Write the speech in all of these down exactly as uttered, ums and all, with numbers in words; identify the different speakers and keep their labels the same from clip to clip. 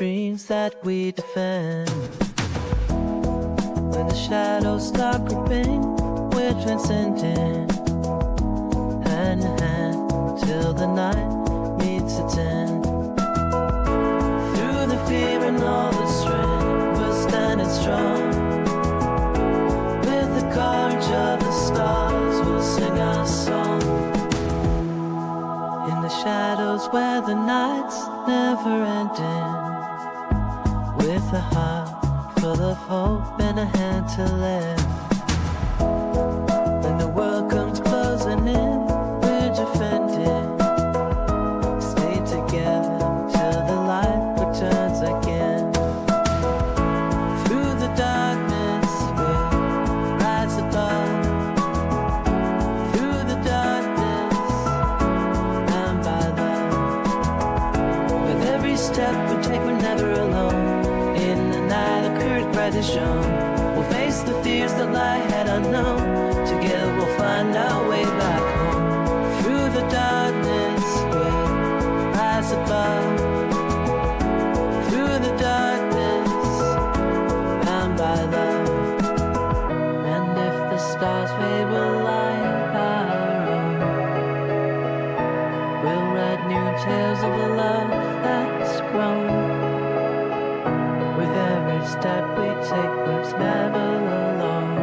Speaker 1: dreams that we defend. When the shadows start creeping, we're transcending, hand in hand till the night meets its end. Through the fear and all the strength, we're standing strong. With the courage of the stars, we'll sing our song. In the shadows where the night's never ending, with a heart full of hope and a hand to lend. When the world comes closing in, we're defending. Stay together till the light returns again. Through the darkness we'll rise above. Through the darkness and by love. With every step we take we're never alone. In the night a courage bright is shown. We'll face the fears that lie ahead unknown. Together we'll find our way back home. Through the darkness we'll rise above. Through the darkness bound by love. And if the stars fade we'll light our own. We'll write new tales of a love that's grown. With every step we take, we're never alone.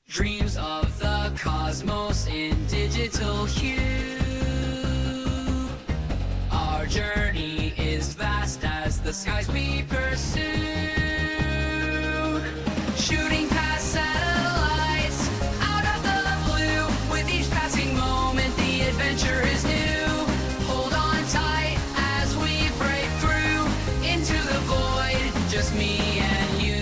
Speaker 2: Dreams of the cosmos in digital hue. Our journey is vast as the skies we pursue. Shooting past satellites out of the blue. With each passing moment, the adventure is new. Hold on tight as we break through into the void, just me and you.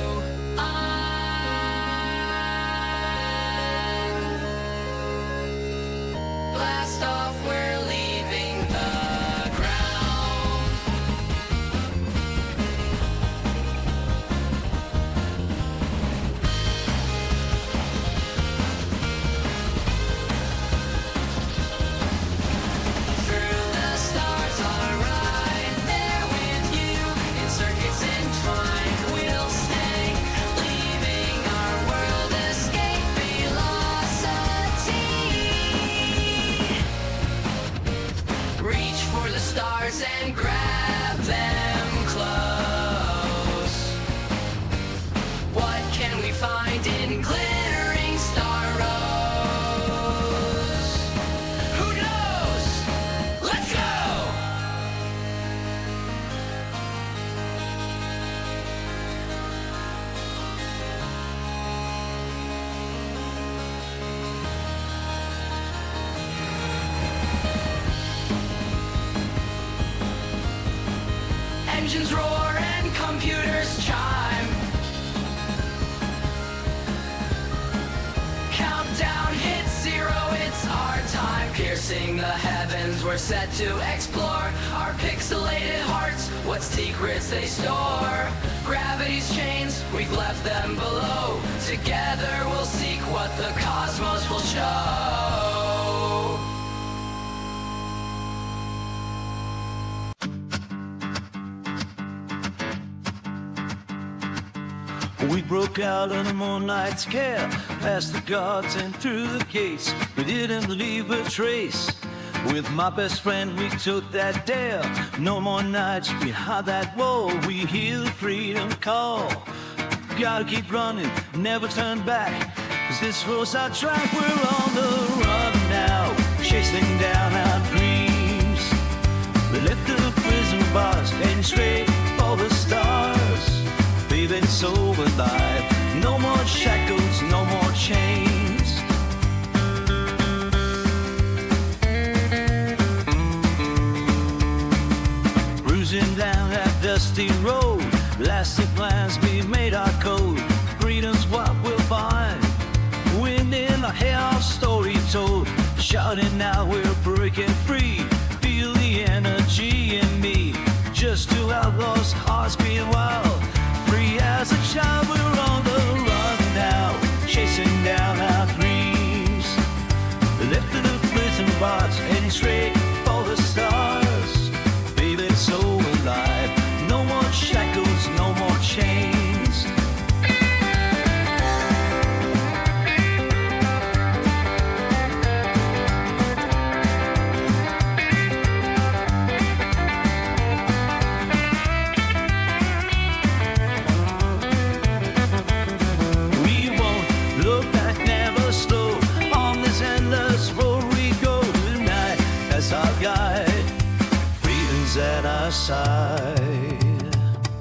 Speaker 2: Blast off, we're leaving the ground. Through the stars, I'll ride there with you. In circuits entwined, we'll stay, leaving our world, escape velocity. Reach for the stars and grab them close. What can we find in glittering star rows? Who knows? Let's go! Engines roar and computers chime. Countdown hits zero, it's our time. Piercing the heavens, we're set to explore. Our pixelated hearts, what secrets they store. Gravity's chains, we've left them below. Together we'll seek what the cosmos will show.
Speaker 3: We broke out on a moonlight scare, past the guards and through the gates. We didn't leave a trace. With my best friend we took that dare. No more nights behind that wall. We hear the freedom call. Gotta keep running, never turn back, 'cause this was our track. We're on the run now, chasing down our dreams. We left the prison bars, heading straight for the stars. Baby, so alive. No more shackles, no more chains. Cruising down that dusty road, lasting plans we made our code. Freedom's what we'll find. Wind in our hair, our story told. Shouting now, we're breaking free. Feel the energy in me. Just two outlaws, hearts being wild. Free as a child, we're on the run now, chasing down our dreams. Lifting the prison bars, heading straight for the stars. Baby, so alive. No more shackles, no more chains. At our side,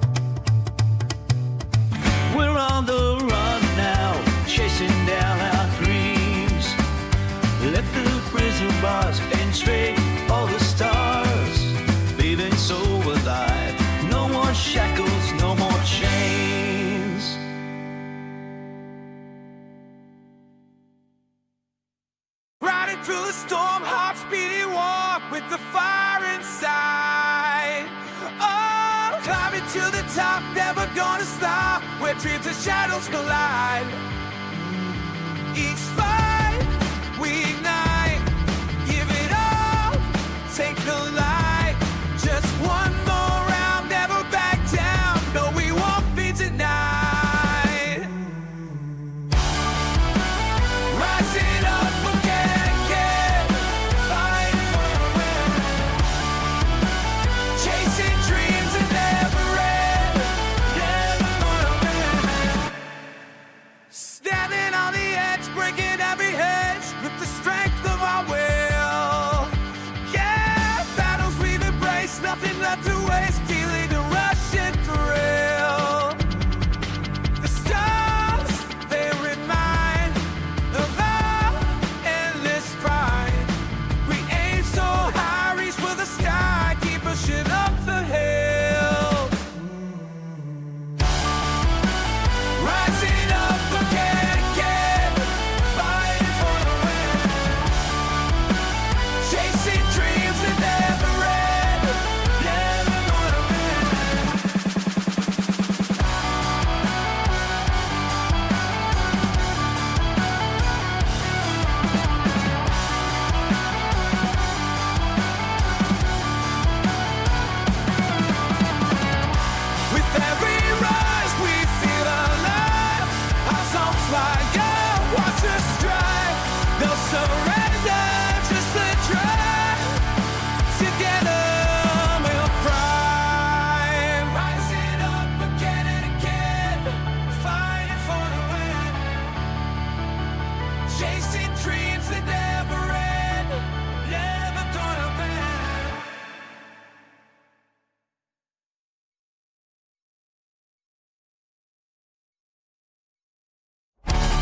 Speaker 3: we're on the run now, chasing down our dreams. Left the prison bars and straight for the stars. Baby, so alive. No more shackles, no more chains.
Speaker 4: Riding through the storm, hearts beating warm with the fire inside. Oh, climbing to the top, never gonna stop, where dreams and shadows collide. Each fight we ignite, give it all, take the light. Just one more round, never back down. No, we won't be denied. Rising up again, again, fighting for a win. Chasing dreams that never end, never gonna win.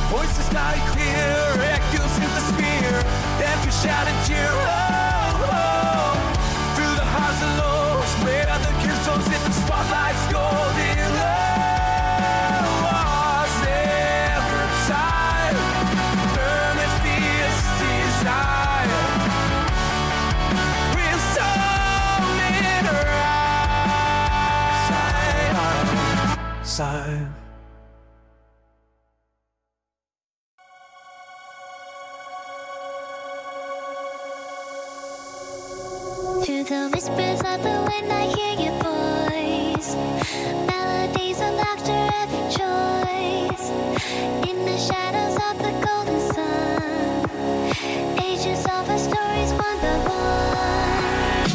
Speaker 4: Voice is loud and clear, echoes through the sphere. And you shout and cheer, oh, oh. Through the highs and lows, where the crystals in the spotlight's golden glow. Lost every time, burn its fierce desire. With soul in her eyes. Sigh.
Speaker 5: Through the whispers of the wind I hear your voice. Melodies of laughter, every choice. In the shadows of the golden sun, ages of our stories one by one.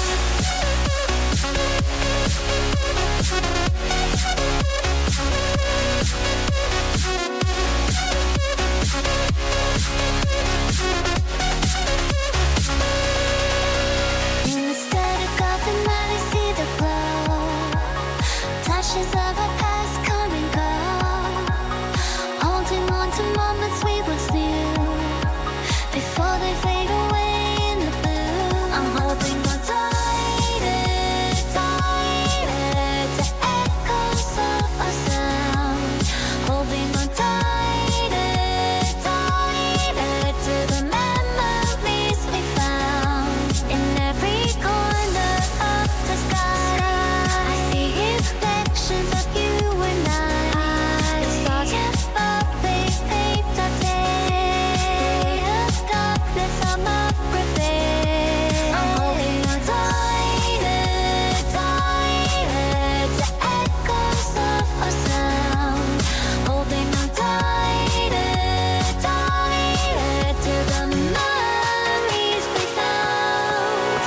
Speaker 5: In the static of the night I see the glow. Flashes of our past come and go, holding on to moments we once knew before they fade away in the blue. I'm holding on tighter, tighter to echoes of our sound. Holding on tighter, tighter to the memories we found. In every corner of the sky, I see reflections of you and I. The stars above, they paint our day. The darkness of my prevail. I'm holding on tighter, tighter to echoes of our sound. Holding on tighter, tighter to the memories we found.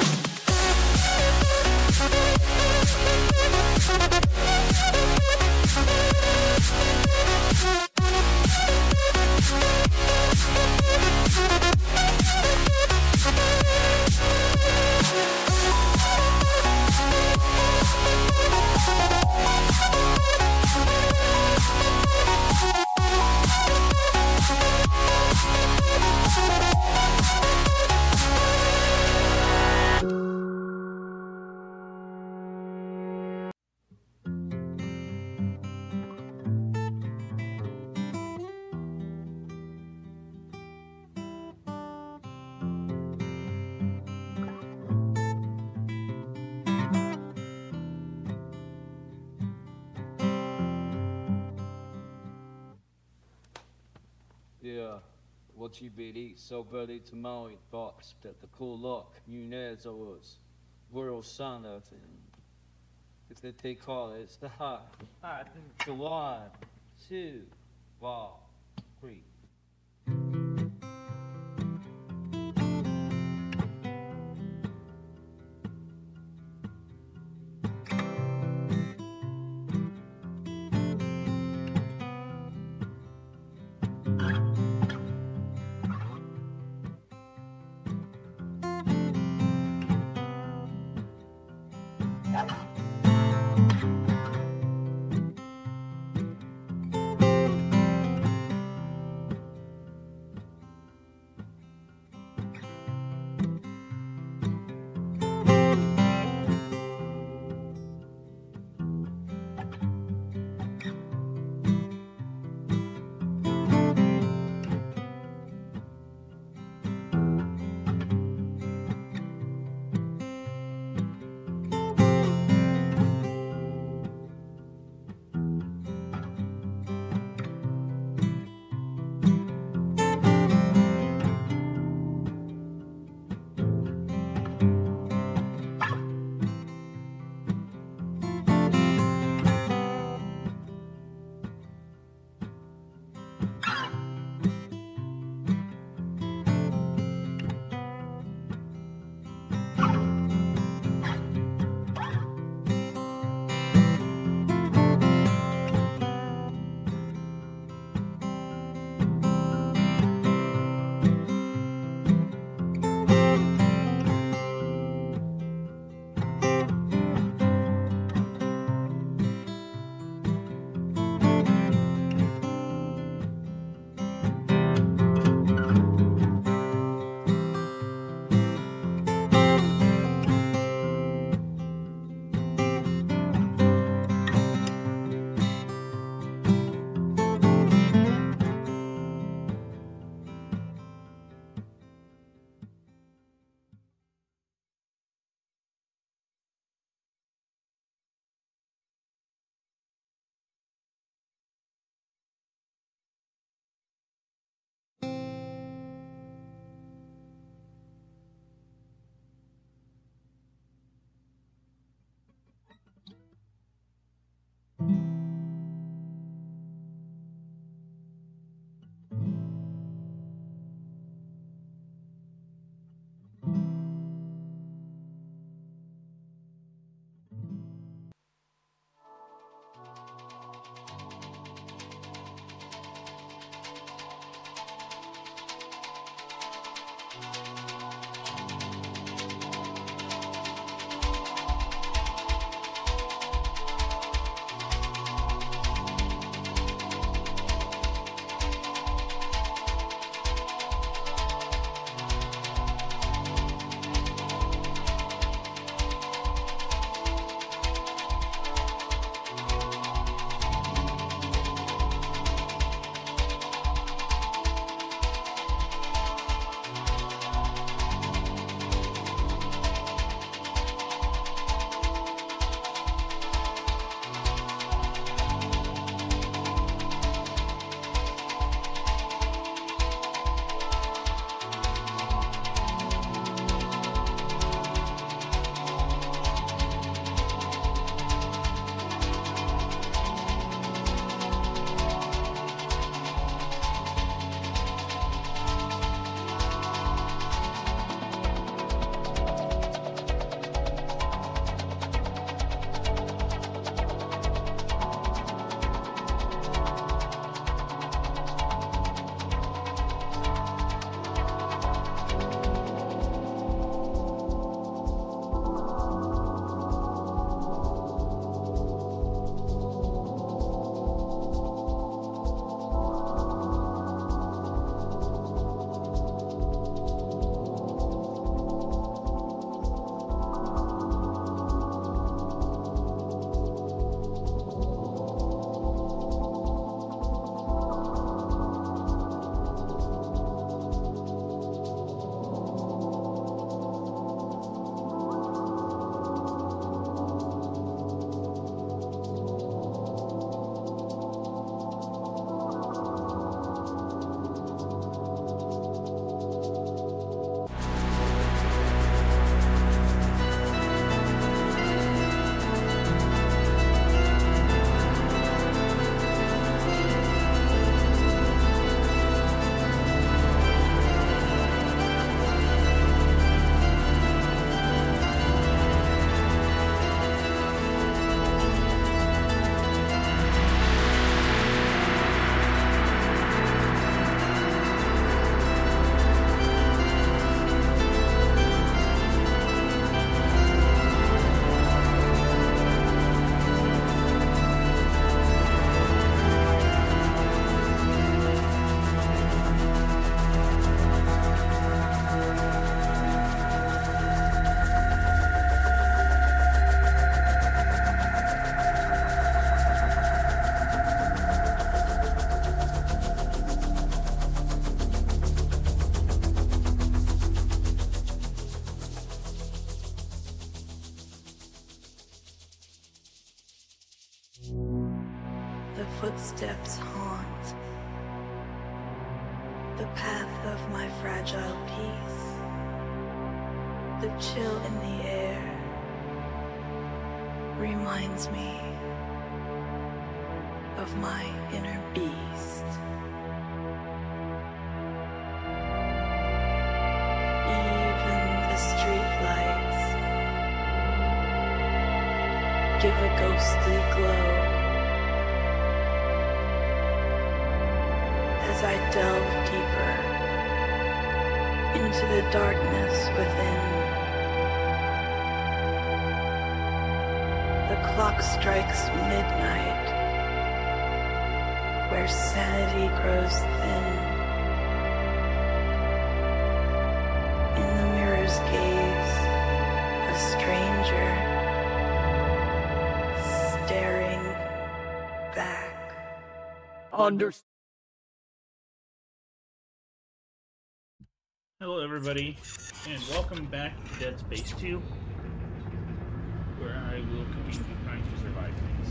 Speaker 3: Yeah, what you be so early to Maui box that the cool look, you know, was world son of thing. If they, they call it, it's the high. The one, two, one, three.
Speaker 6: footsteps haunt the path of my fragile peace. The chill in the air reminds me of my inner beast. Even the streetlights give a ghostly glow as I delve deeper into the darkness within. The clock strikes midnight, where sanity grows thin. In the mirror's gaze, a stranger staring back.
Speaker 7: Under.
Speaker 8: Hello everybody, and welcome back to Dead Space two, where I will continue trying to survive things.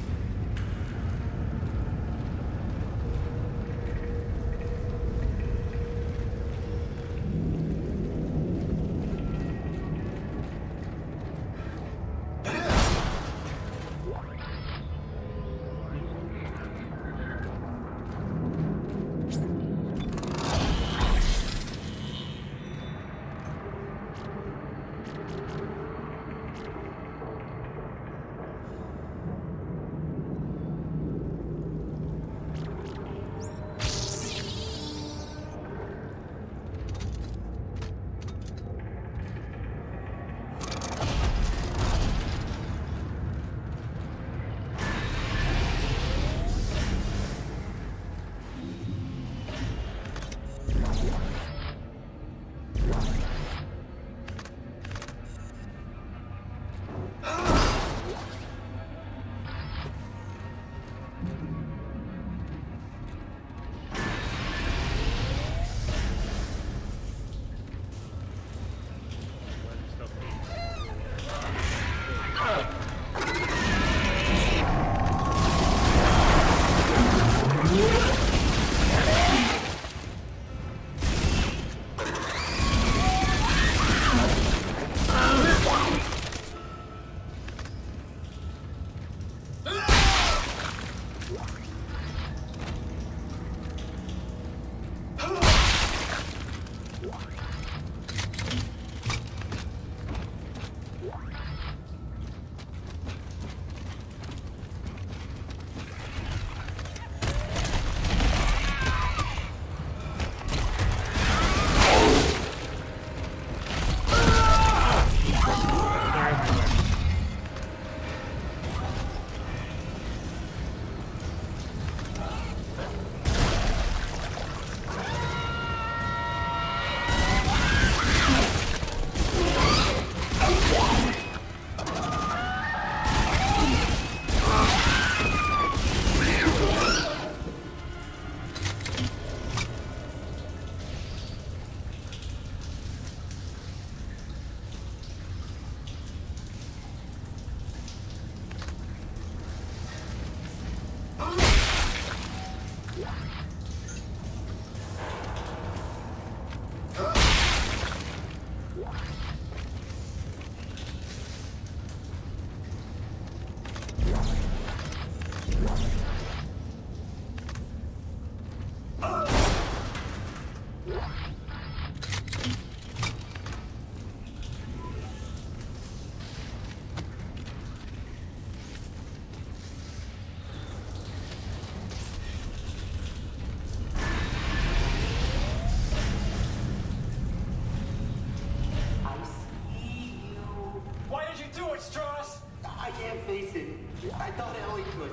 Speaker 9: Strauss! I can't face it. I thought Ellie could.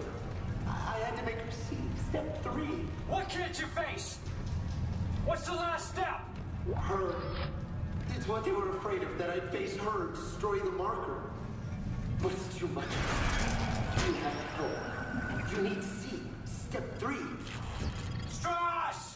Speaker 9: I had to make her see step three.
Speaker 10: What can't you face? What's the last step?
Speaker 9: Her. It's what they were afraid of, that I'd face her, destroy the marker. But it's too much. You have help. You need to see step three.
Speaker 10: Strauss!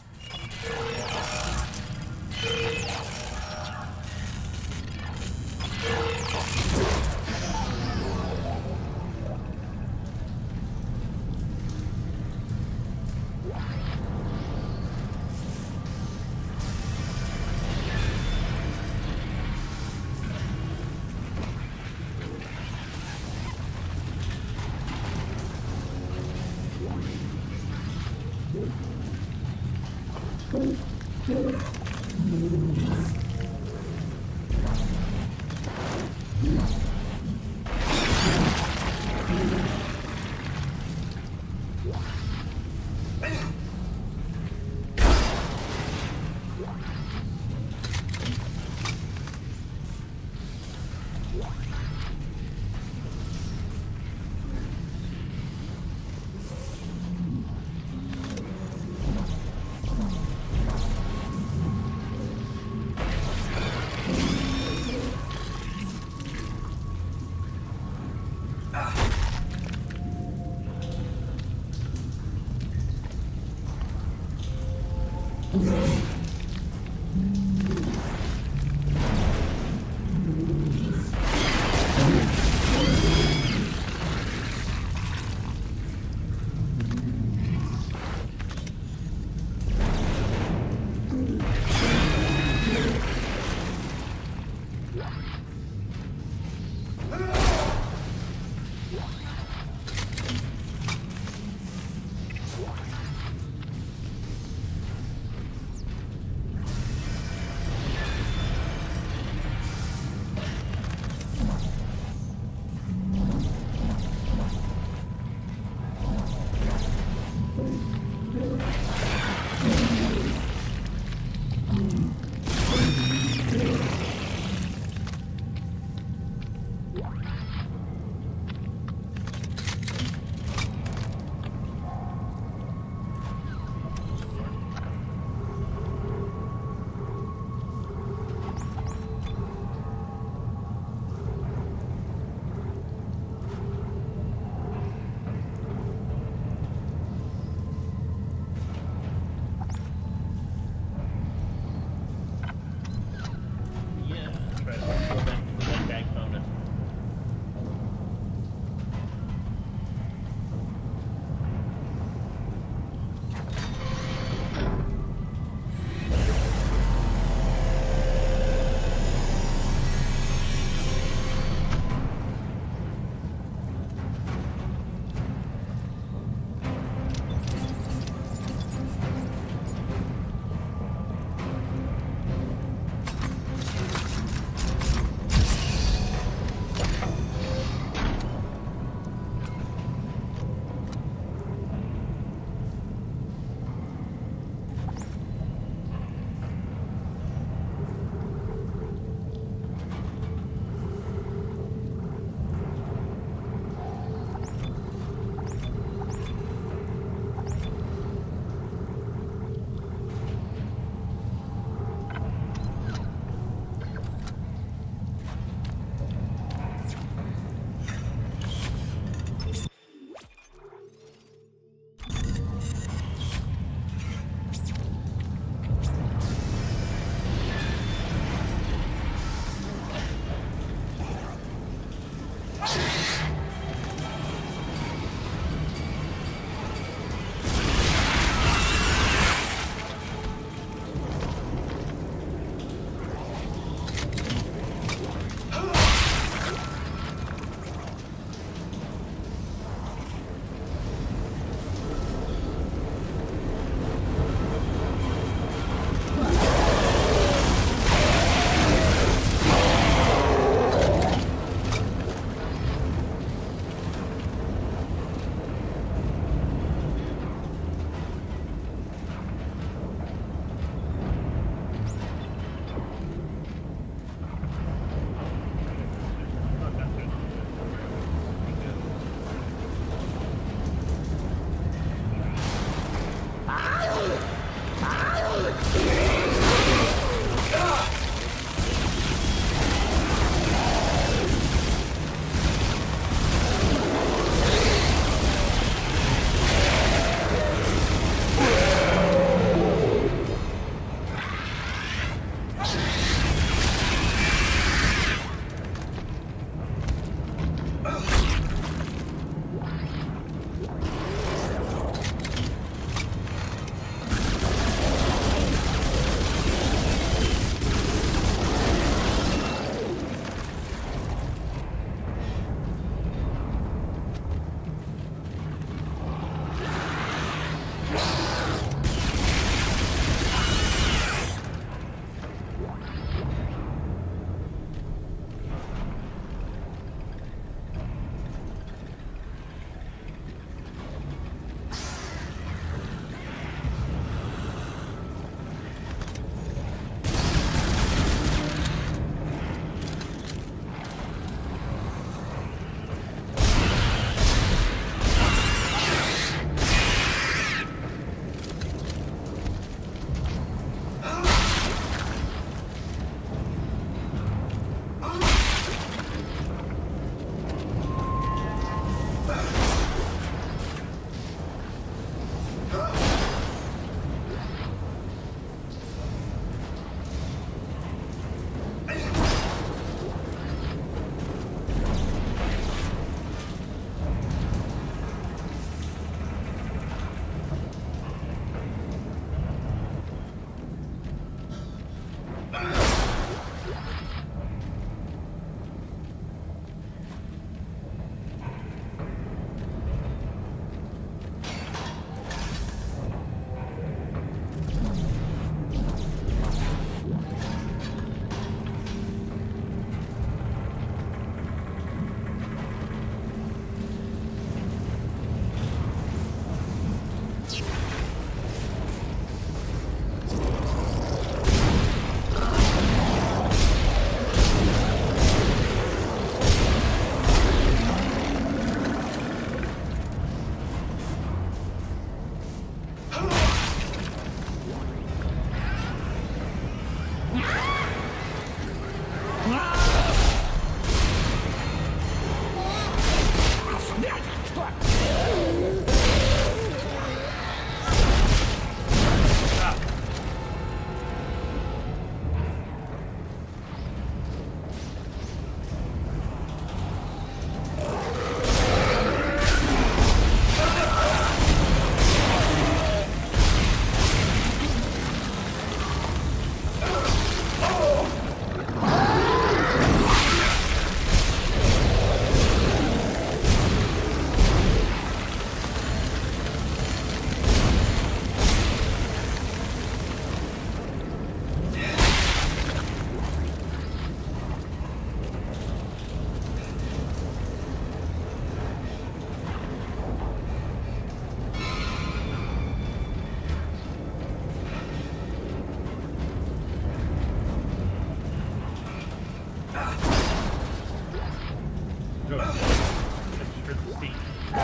Speaker 8: Go. That's for the steam.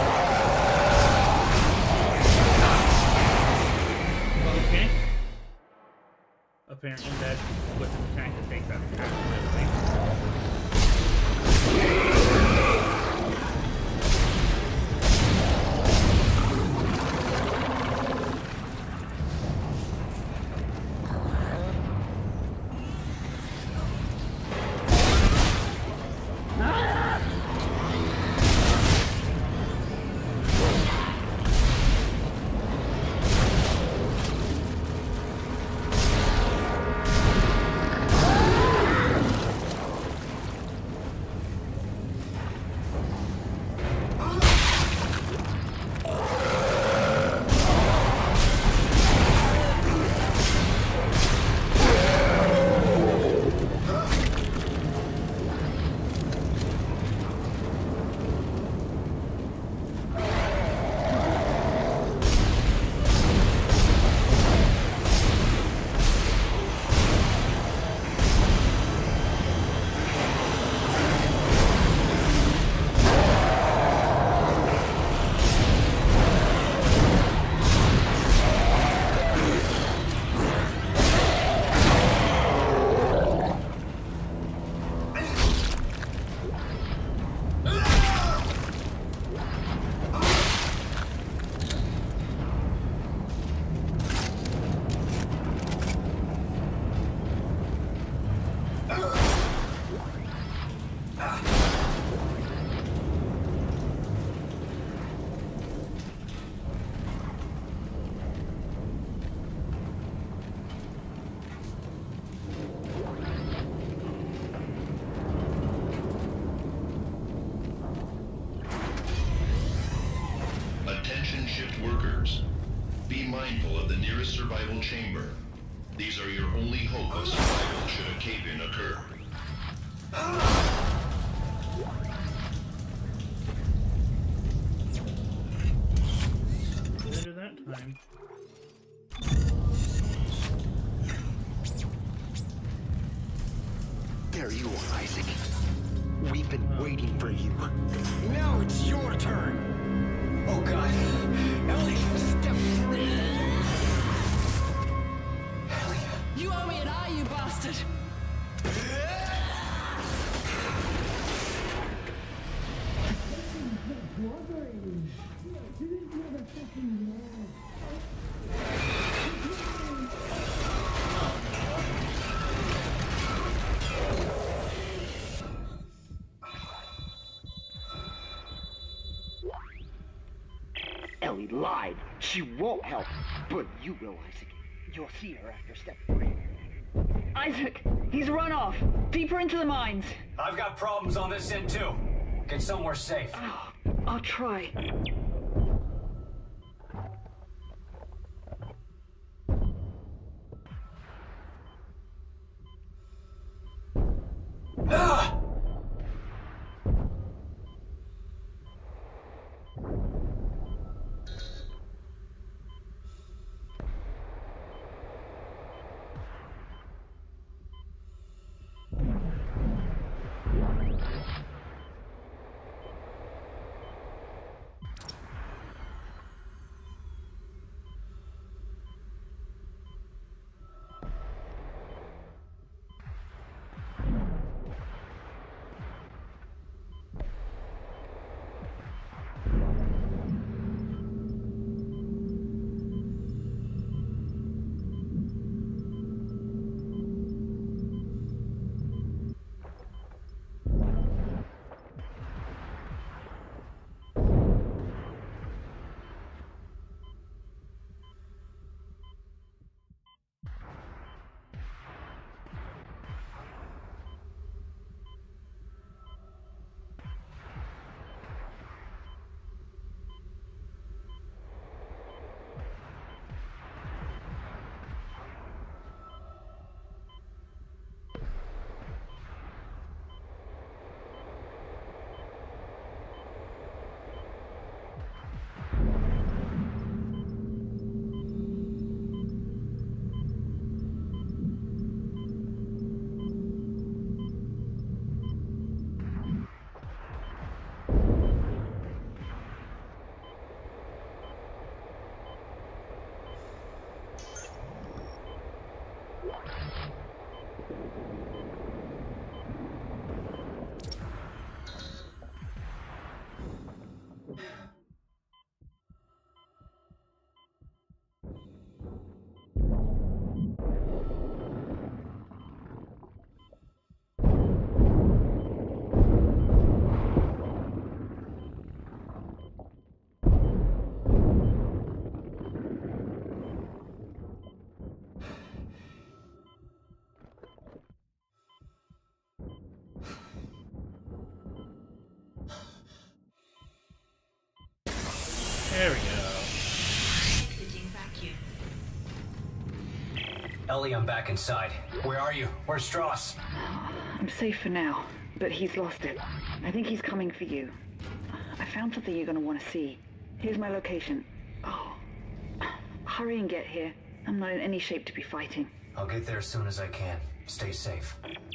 Speaker 8: Okay. Apparently that was the tank that takes out the tank and everything.
Speaker 11: Attention shift workers. Be mindful of the nearest survival chamber. These are your only hope of survival should a cave-in occur.
Speaker 8: Better that time.
Speaker 12: There you are, Isaac. We've been waiting for you. Now it's your turn. Oh God. Ellie, step three. Ellie.
Speaker 13: You owe me an eye, you bastard.
Speaker 12: Ellie lied. She won't help. But you will, Isaac. You'll see her after step three.
Speaker 13: Isaac, he's run off. Deeper into the mines.
Speaker 10: I've got problems on this end too. Get somewhere safe.
Speaker 13: Oh, I'll try.
Speaker 10: Ah!
Speaker 8: There we go.
Speaker 10: Ellie, I'm back inside. Where are you? Where's Strauss?
Speaker 13: I'm safe for now, but he's lost it. I think he's coming for you. I found something you're gonna want to see. Here's my location. Oh, hurry and get here. I'm not in any shape to be fighting.
Speaker 10: I'll get there as soon as I can. Stay safe.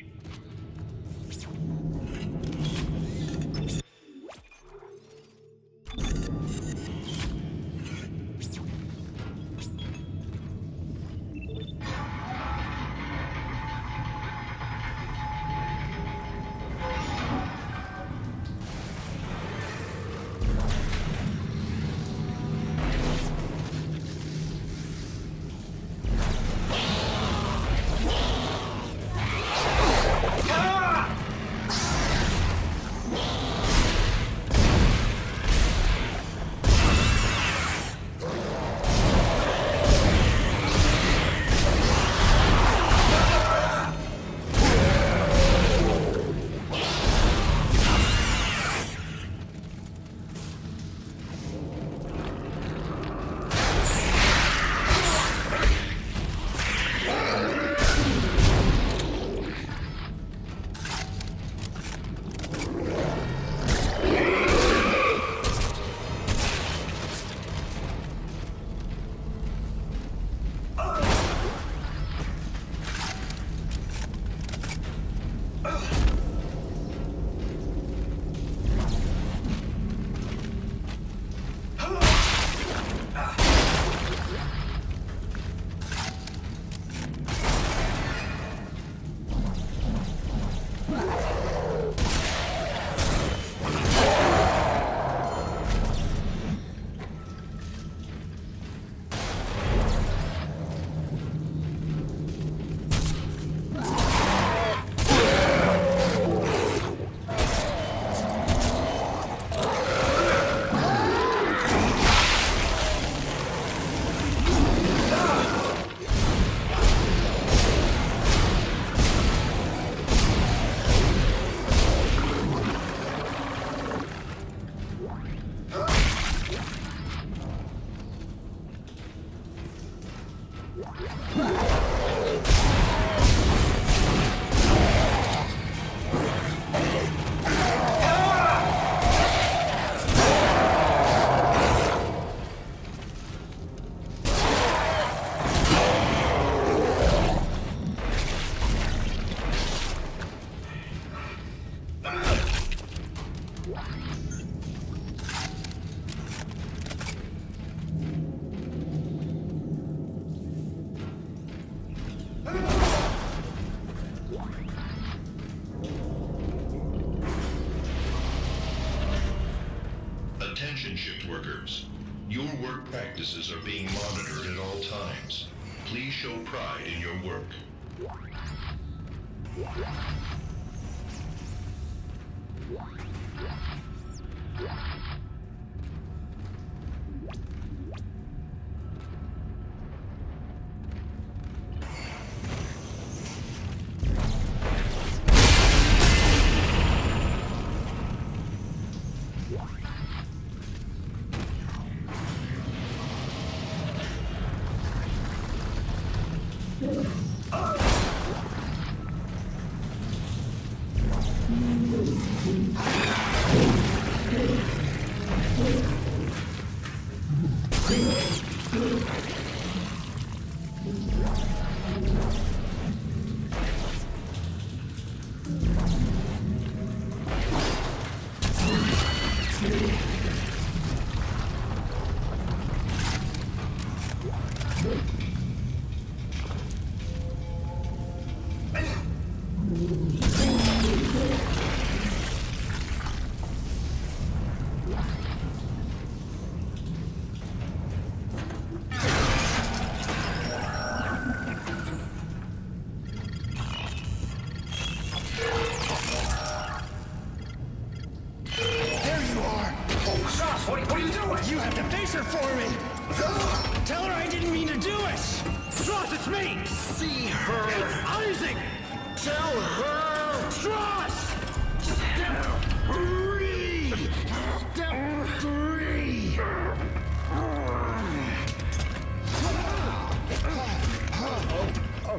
Speaker 11: Attention shift workers. Your work practices are being monitored at all times. Please show pride in your work.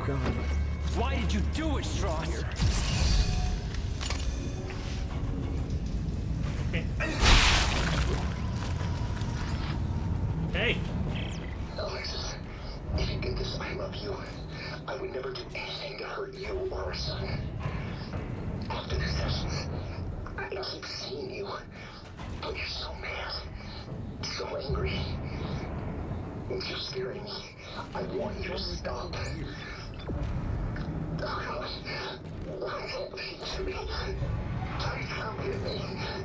Speaker 12: God. Why did you do it, Strauss?
Speaker 8: Hey.
Speaker 9: Alexis, if you get this, I love you. I would never do anything to hurt you or our son. After the sessions, I keep seeing you. But you're so mad. So angry. You're scaring me. I want you to stop. Oh God. What's happening to me? Please come to me.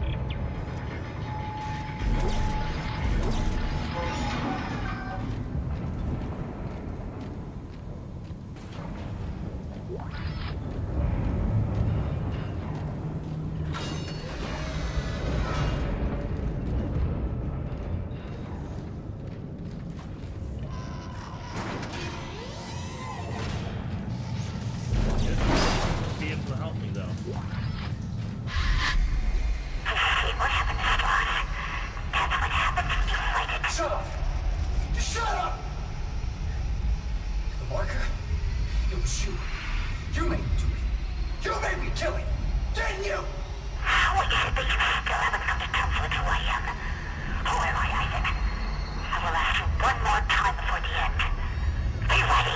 Speaker 8: Be able to help me though.
Speaker 12: Shut up! Just shut up! The marker? It was you. You made me do it. You made me kill him. Didn't you?
Speaker 5: What do you think you still haven't come to terms with who I am? Who am I, Isaac? I will ask you one more time before the end. Be ready.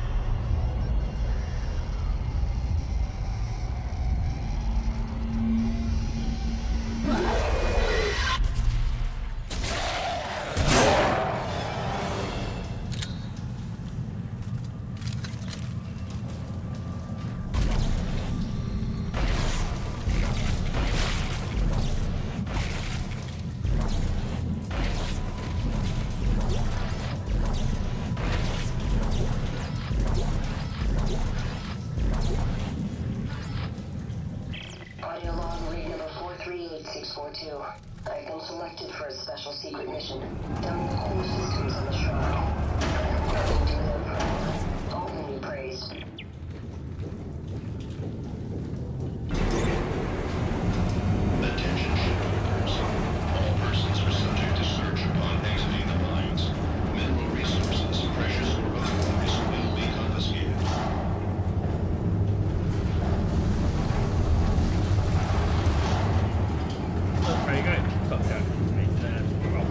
Speaker 9: Audio log read number four three eight six four two. I've been selected for a special secret mission. Down the whole systems on the shrine. According to them, only be praised.
Speaker 11: Attention ship workers. All persons are subject to search upon exiting the mines. Mineral resources, precious or otherwise, will be confiscated.
Speaker 8: Are you guys? Fuck that. Make that.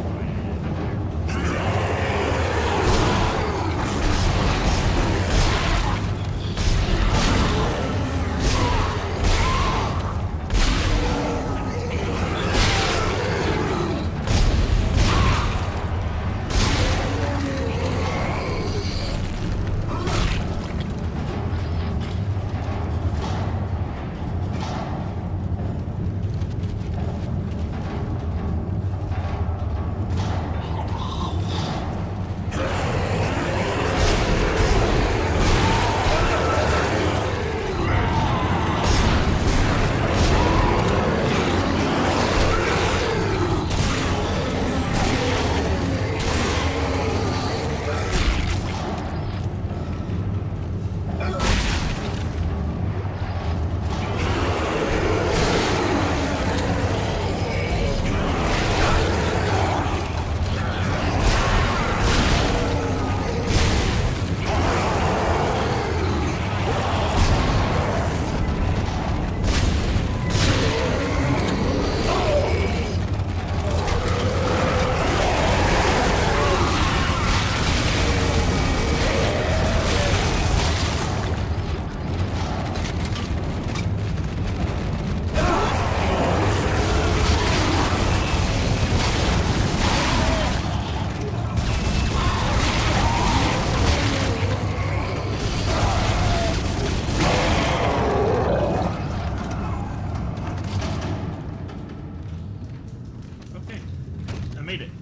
Speaker 8: made it.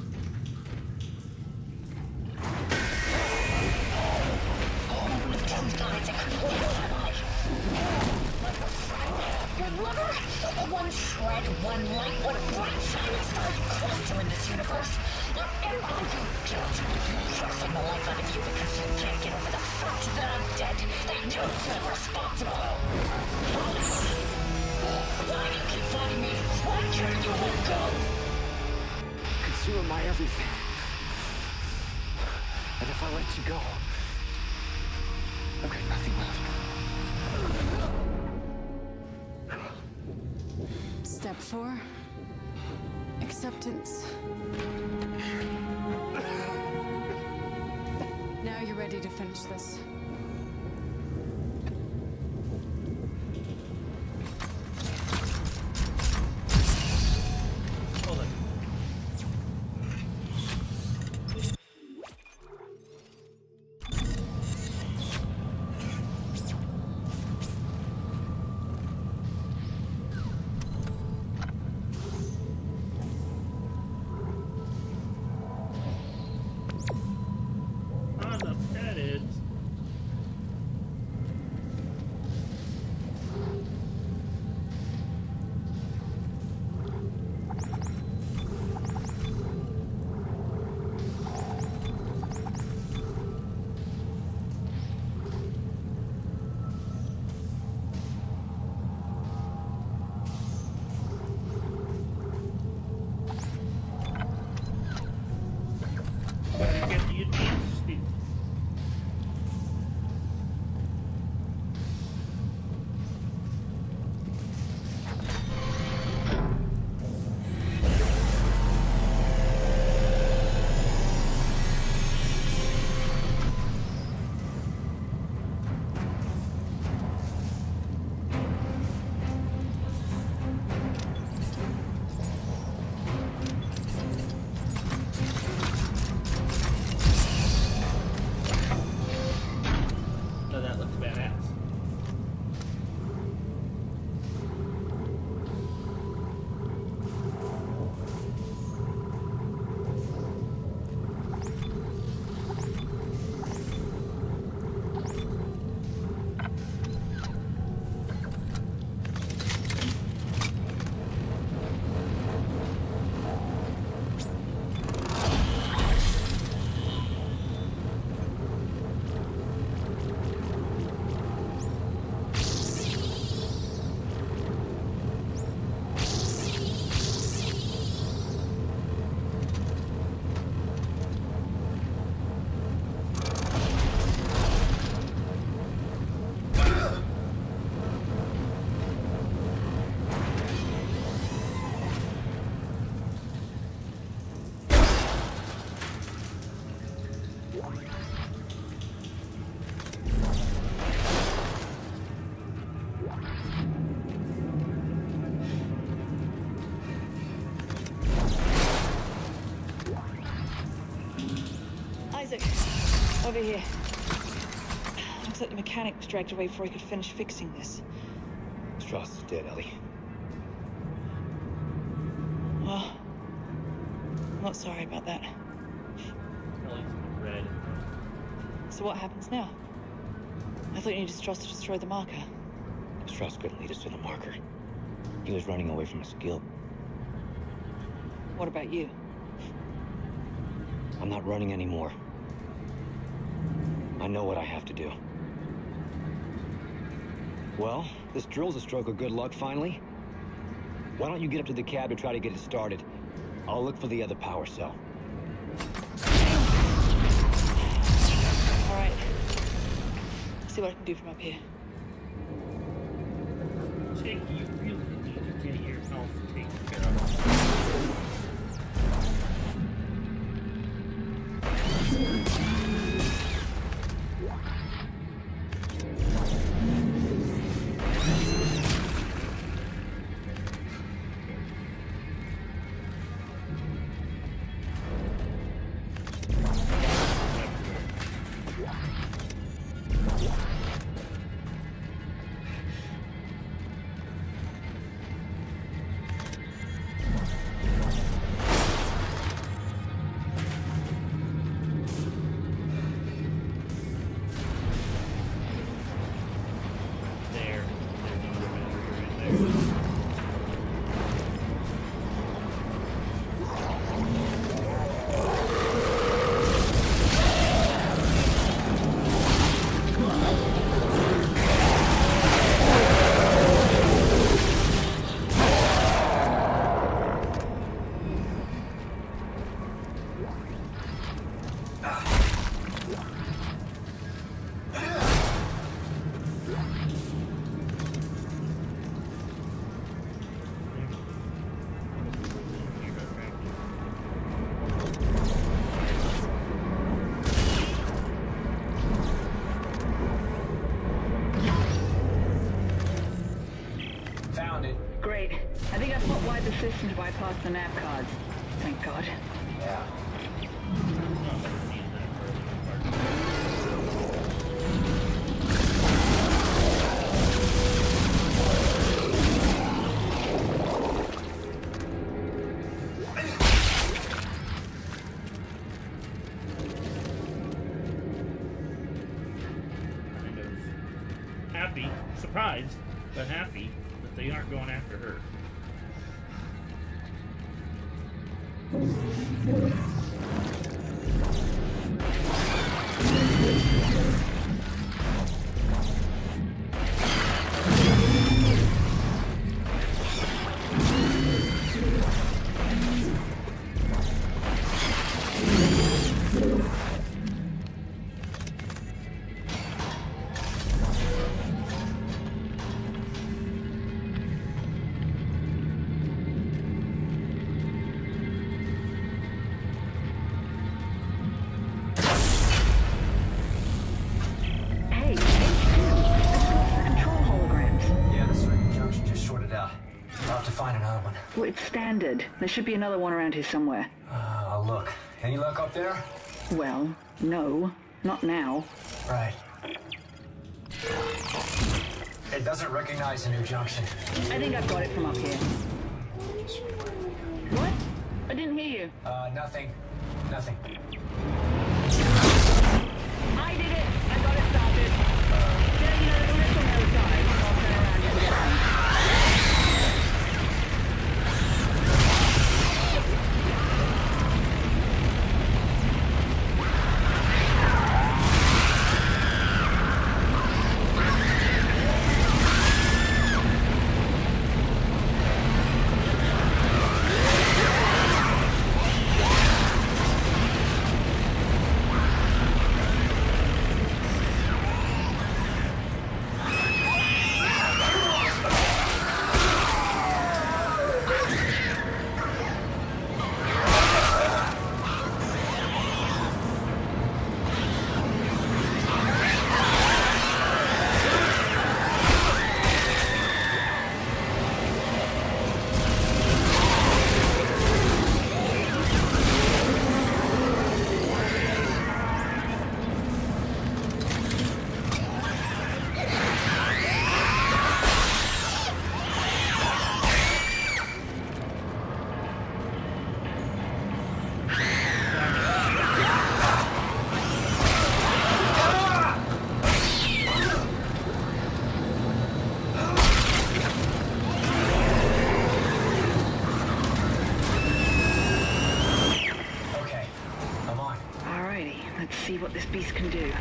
Speaker 5: One shred, one light, one bright shining star cluster in this universe. And all you guilt, forcing the life out of you because you can't get over the fact that I'm dead, that you're not responsible. Why do you keep fighting me? Why can't you let go?
Speaker 12: Because you are my everything. And if I let you go, Okay, nothing left.
Speaker 14: Step four. Acceptance. Now you're ready to finish this.
Speaker 8: Hold on. On the credits. Get the advanced speed. So that looks badass.
Speaker 13: Isaac, over here. Looks like the mechanic was dragged away before he could finish fixing this.
Speaker 12: Strauss is dead, Ellie.
Speaker 13: Well, I'm not sorry about that.
Speaker 8: Ellie's red.
Speaker 13: So what happens now? I thought you needed Strauss to destroy the marker.
Speaker 12: Strauss couldn't lead us to the marker. He was running away from his guild.
Speaker 13: What about you?
Speaker 12: I'm not running anymore. I know what I have to do. Well, this drill's a stroke of good luck, finally. Why don't you get up to the cab to try to get it started? I'll look for the other power cell.
Speaker 13: All right. See what I can do from up here.
Speaker 8: Jake, you really need to get your health taken care of.
Speaker 13: think I put wide the system to bypass the nav cards. Thank God.
Speaker 12: Yeah.
Speaker 8: Happy, surprised, but happy that they aren't going after her.
Speaker 13: Well, it's standard. There should be another one around here somewhere.
Speaker 12: Uh, I'll look. Any luck up there?
Speaker 13: Well, no. Not now.
Speaker 12: Right. It doesn't recognize a new junction.
Speaker 13: I think I've got it from up here. What? I didn't hear you.
Speaker 12: Uh, nothing. Nothing.
Speaker 13: I did it! I got it started. Yeah, you know, there's a lift on the other side. I'll turn around and get on. See what this beast can do.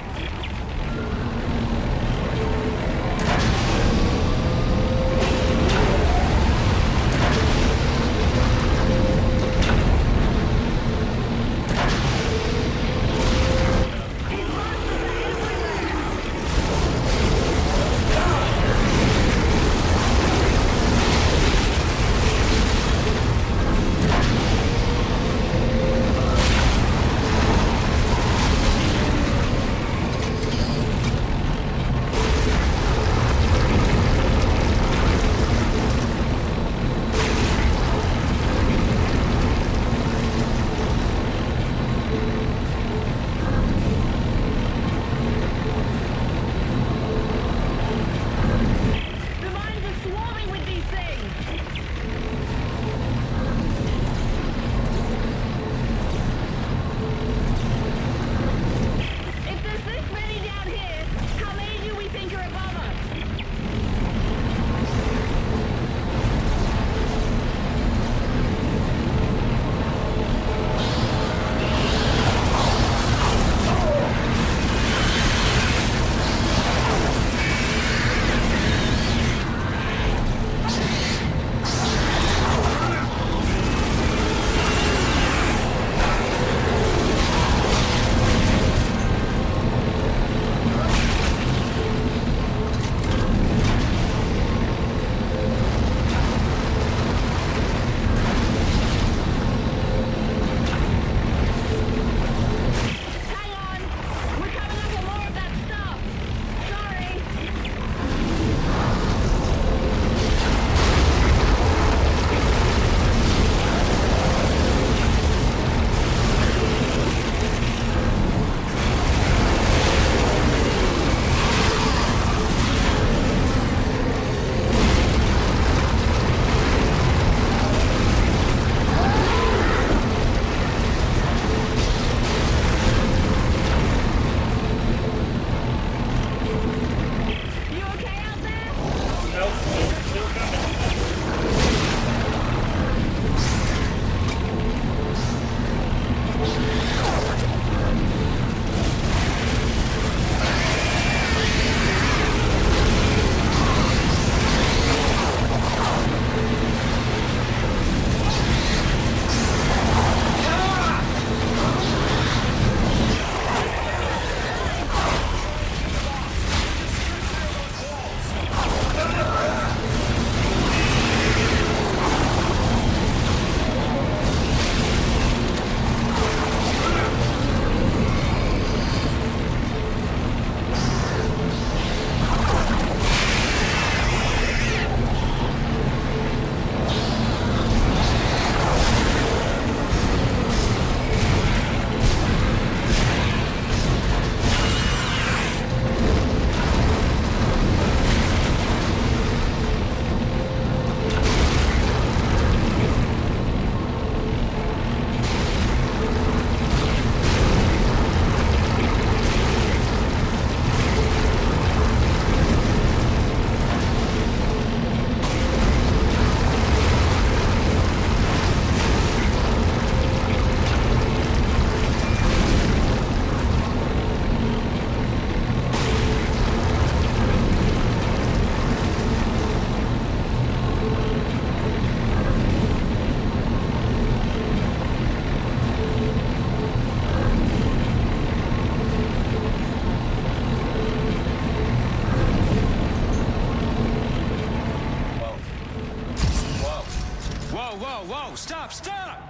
Speaker 12: Whoa, whoa, whoa! Stop, stop!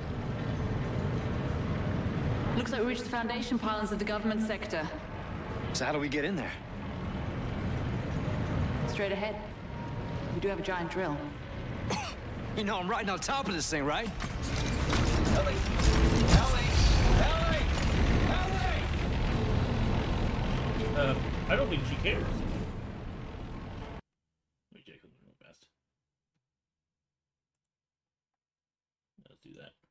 Speaker 15: Looks like we reached the foundation pylons of the government sector.
Speaker 12: So how do we get in there?
Speaker 15: Straight ahead. We do have a giant drill.
Speaker 12: You know I'm riding on top of this thing, right?
Speaker 10: Ellie! Ellie! Ellie! Ellie!
Speaker 8: Uh, I don't think she cares. Wait, Jacob, real fast. Let's do that.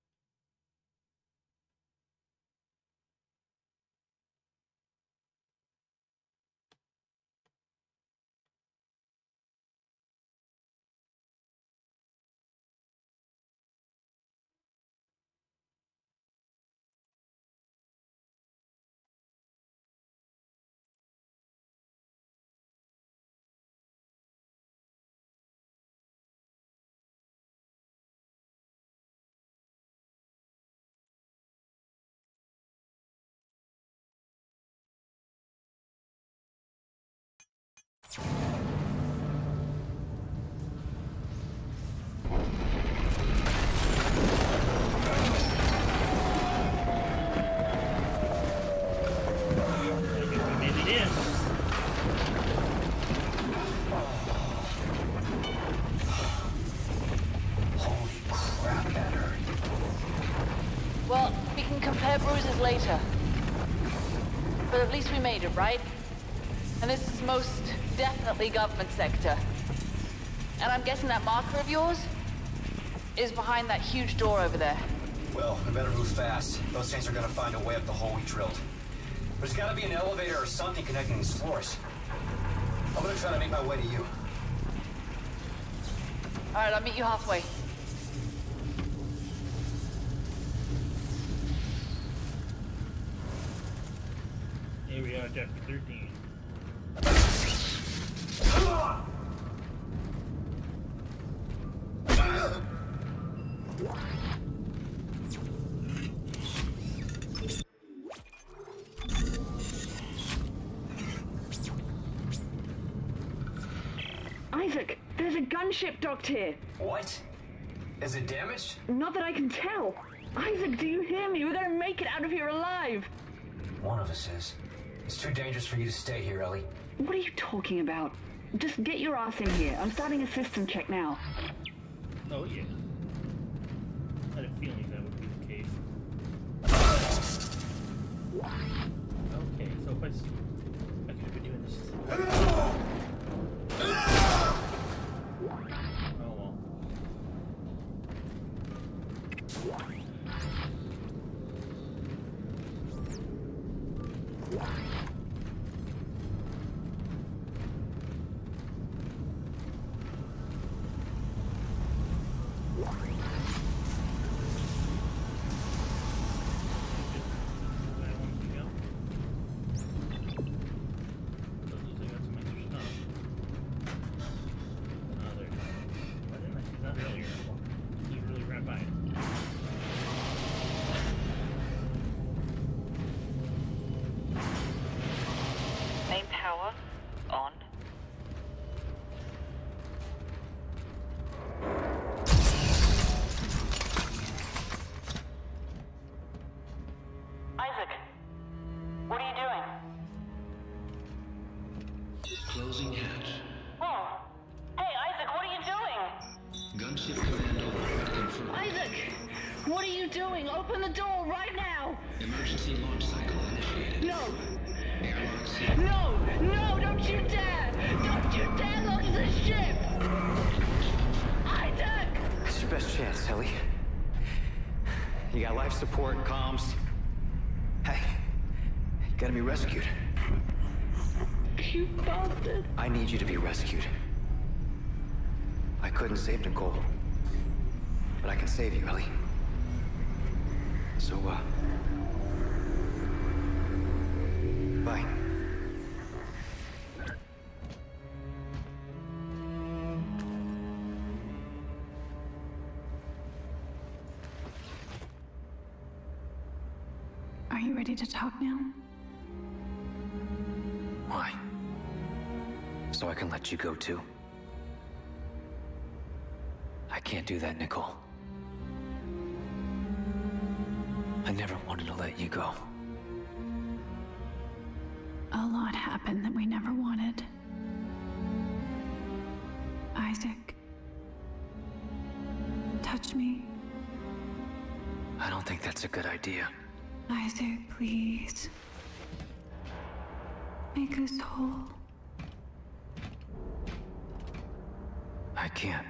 Speaker 15: Well, we can compare bruises later. But at least we made it, right? And this is most definitely government sector. And I'm guessing that marker of yours is behind that huge door over there.
Speaker 16: Well, we better move fast. Those things are gonna find a way up the hole we drilled. There's gotta be an elevator or something connecting these floors. I'm gonna try to make my way to you.
Speaker 15: Alright, I'll meet you halfway.
Speaker 8: Here we are, chapter thirteen.
Speaker 13: Isaac, there's a gunship docked here.
Speaker 16: What? Is it damaged?
Speaker 13: Not that I can tell. Isaac, do you hear me? We're gonna make it out of here alive.
Speaker 16: One of us is. It's too dangerous for you to stay here, Ellie.
Speaker 13: What are you talking about? Just get your ass in here. I'm starting a system check now.
Speaker 8: Oh, yeah. I had a feeling that would be the case. Okay, so if I, s- I could have been doing this. Oh well.
Speaker 13: Main power on.
Speaker 15: Isaac, what are you doing?
Speaker 11: Closing hatch.
Speaker 15: Oh. Hey, Isaac, what are you doing?
Speaker 11: Gunship command override confirmed.
Speaker 13: Isaac, what are you doing? Open the door right now.
Speaker 11: Emergency launch cycle initiated.
Speaker 13: No.
Speaker 11: Airlock sealed.
Speaker 13: No, no, don't you dare! Don't you dare launch the ship! Isaac!
Speaker 16: It's your best chance, Ellie. You got life support, comms. Hey, you gotta be rescued.
Speaker 13: You bastard.
Speaker 16: I need you to be rescued. I couldn't save Nicole, but I can save you, Ellie. So, uh... bye.
Speaker 14: Are you ready to talk now?
Speaker 16: Why? So I can let you go too? I
Speaker 17: can't do that, Nicole. I never wanted to let you go.
Speaker 14: A lot happened that we never wanted. Isaac. Touch me.
Speaker 17: I don't think that's a good idea.
Speaker 14: Isaac, please. Make us whole.
Speaker 17: I can't.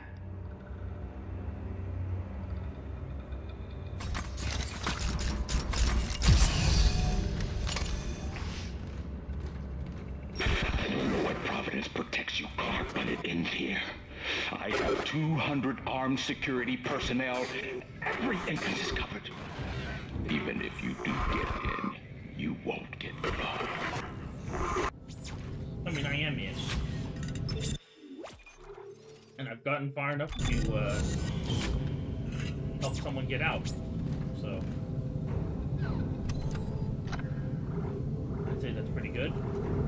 Speaker 11: I don't know what Providence protects you, Clark, but it ends here. I have two hundred armed security personnel. Every entrance is covered. Even if you do get in, you won't get far.
Speaker 8: I mean, I am in. And I've gotten far enough to uh, help someone get out. So, I'd say that's pretty good.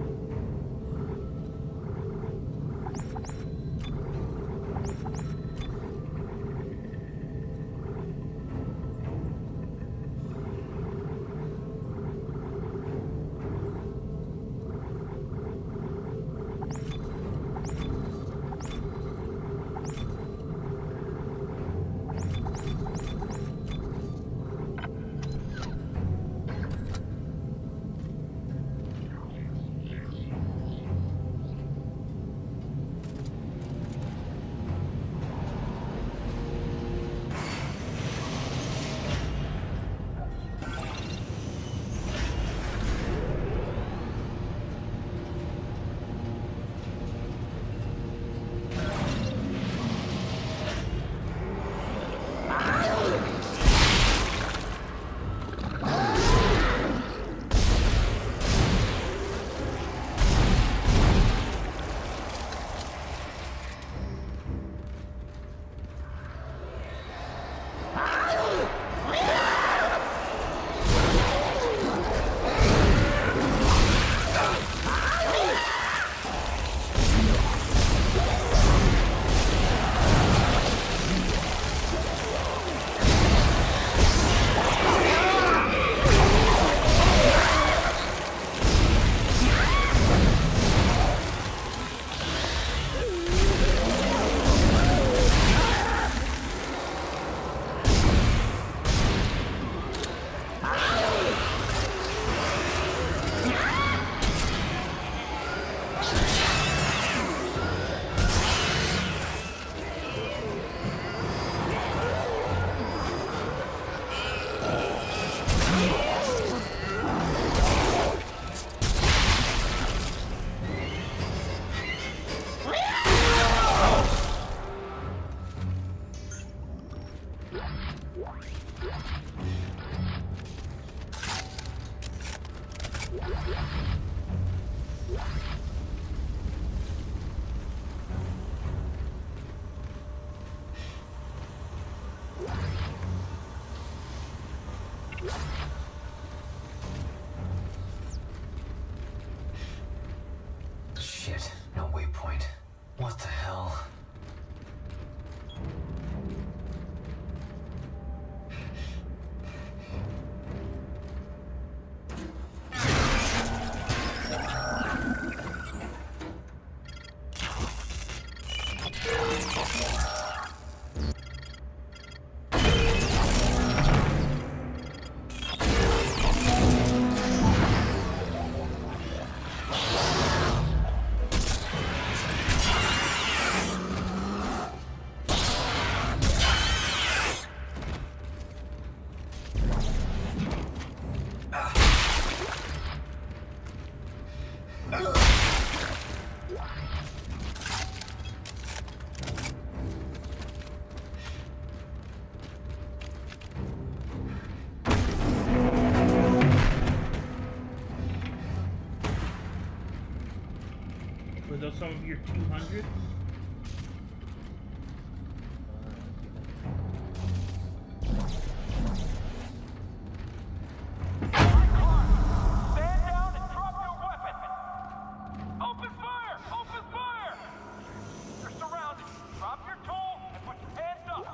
Speaker 16: Shit, no waypoint. What the hell?
Speaker 8: Were those some of your two hundred?
Speaker 10: Open fire! Open fire! You're surrounded. Drop your tool and put your hands up.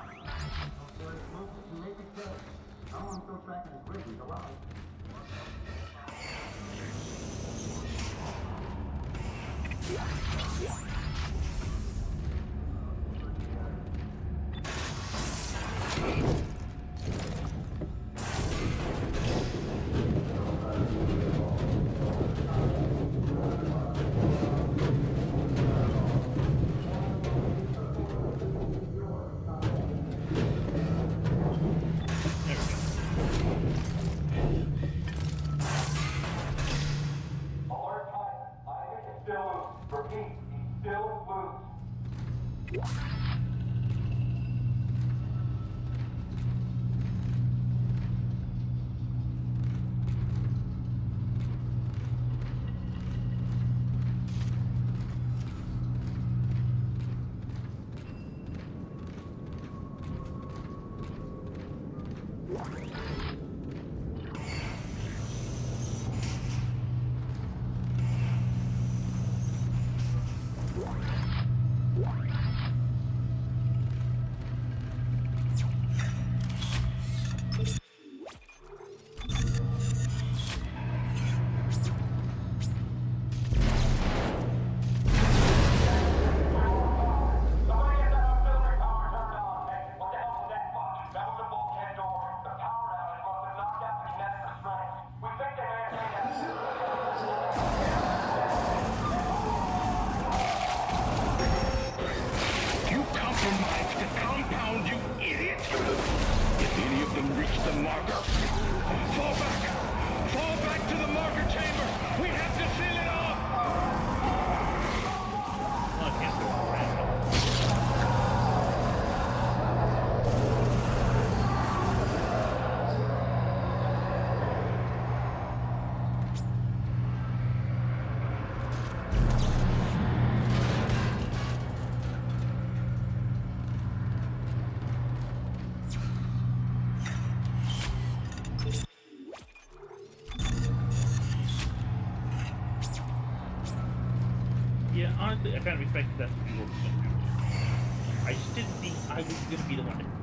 Speaker 8: Yeah, honestly, I kind of expected that to be what was going to happen. I just didn't think I was going to be the one to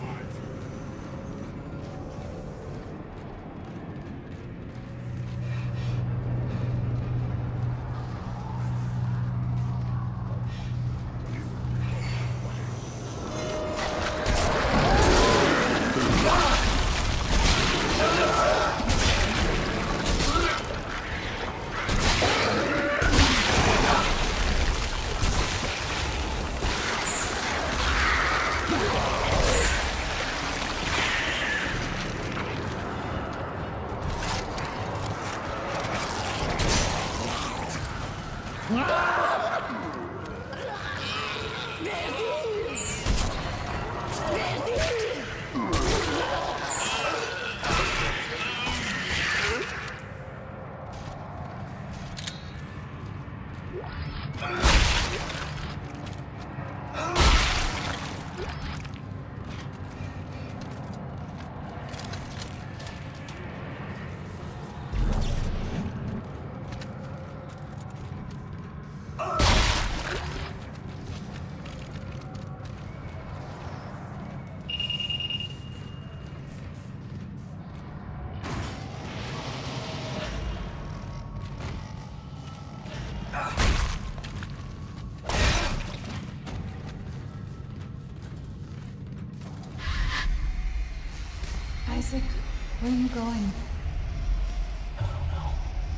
Speaker 14: Isaac, where are you going?
Speaker 17: I don't know.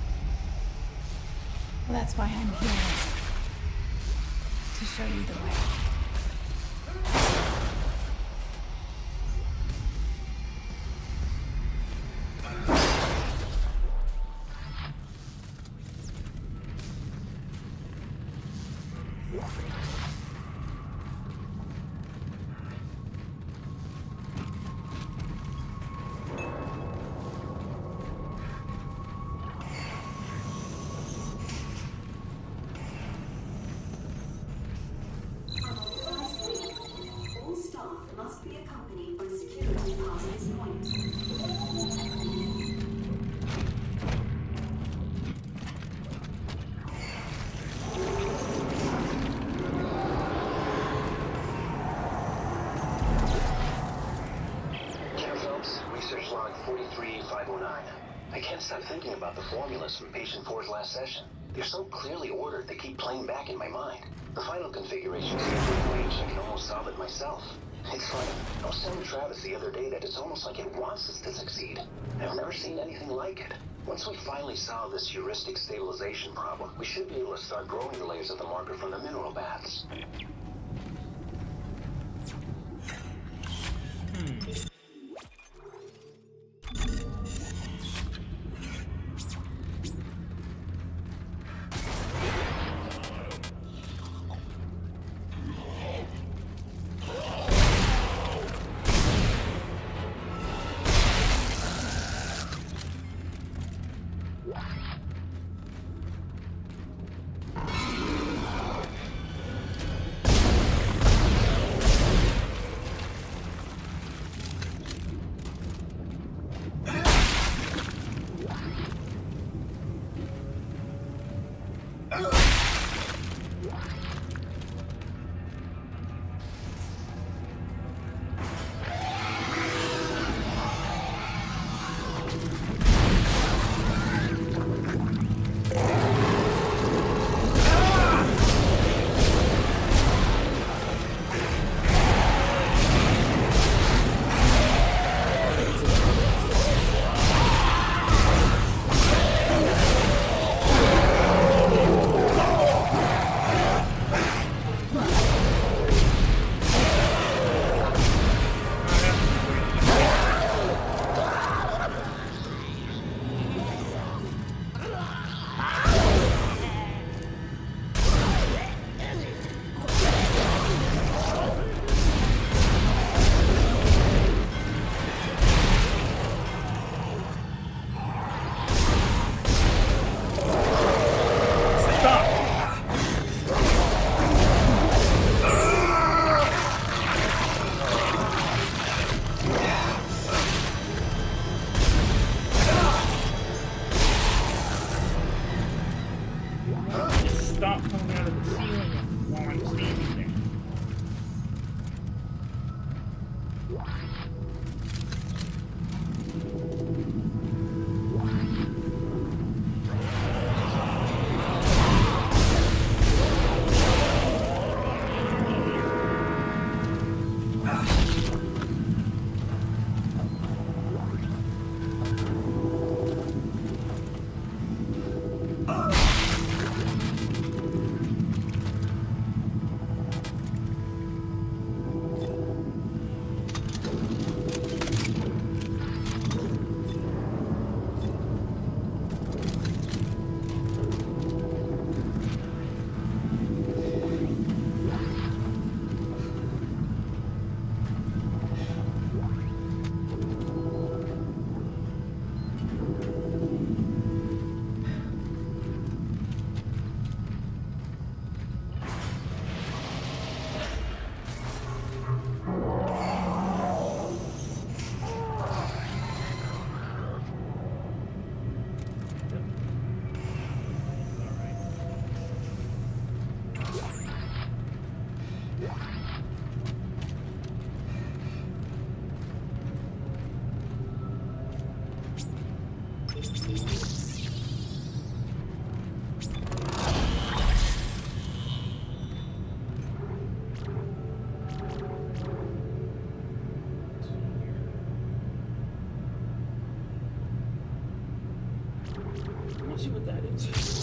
Speaker 14: Well, that's why I'm here. To show you the way.
Speaker 9: I can't stop thinking about the formulas from patient four's last session. They're so clearly ordered, they keep playing back in my mind. The final configuration seems to range, I can almost solve it myself. It's funny. I was telling Travis the other day that it's almost like it wants us to succeed. I've never seen anything like it. Once we finally solve this heuristic stabilization problem, we should be able to start growing the layers of the marker from the mineral baths.
Speaker 8: Let's see what that is.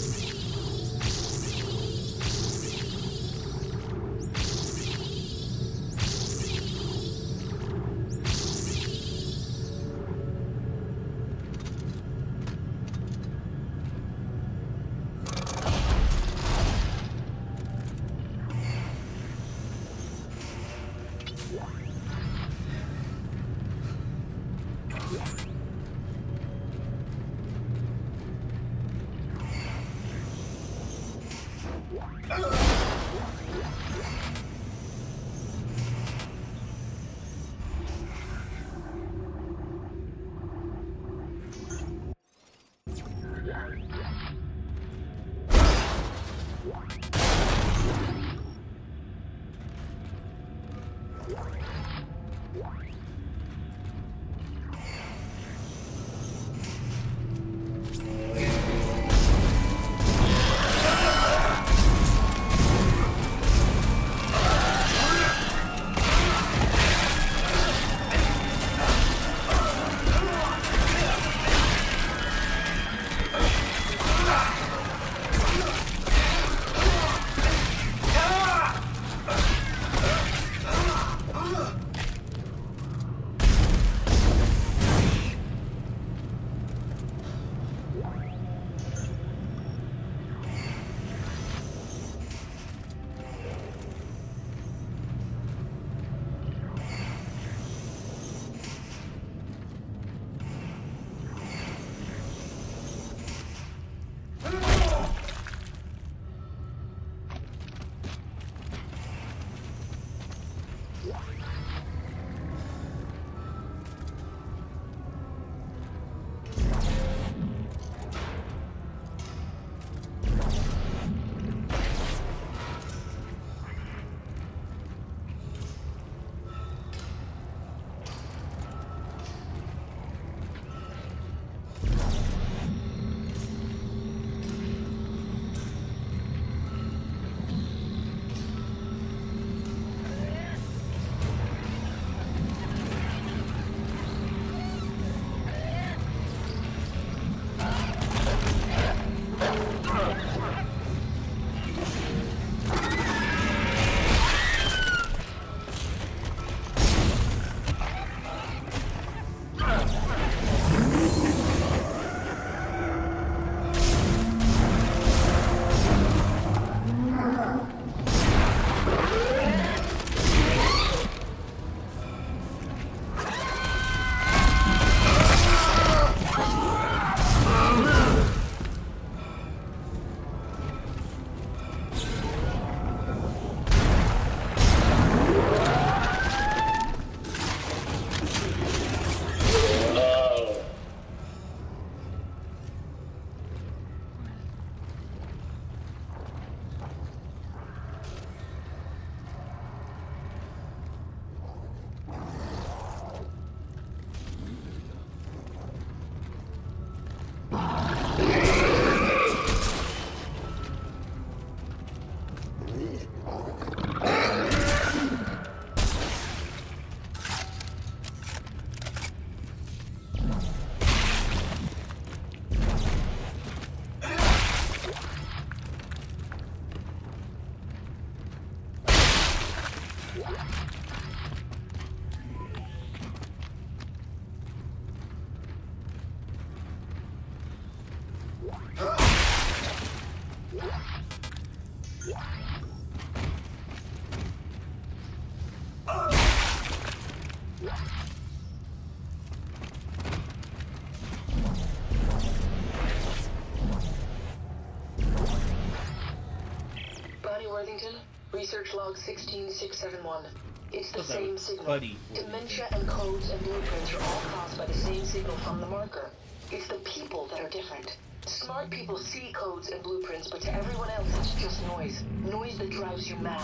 Speaker 18: Bonnie Worthington, research log sixteen six seven one. It's the
Speaker 8: What's that?
Speaker 18: same signal.
Speaker 8: Buddy.
Speaker 18: Dementia and codes and blueprints are all caused by the same signal from the marker. It's the people that are different. Smart people see codes and blueprints, but to everyone else it's just noise. Noise that drives you mad.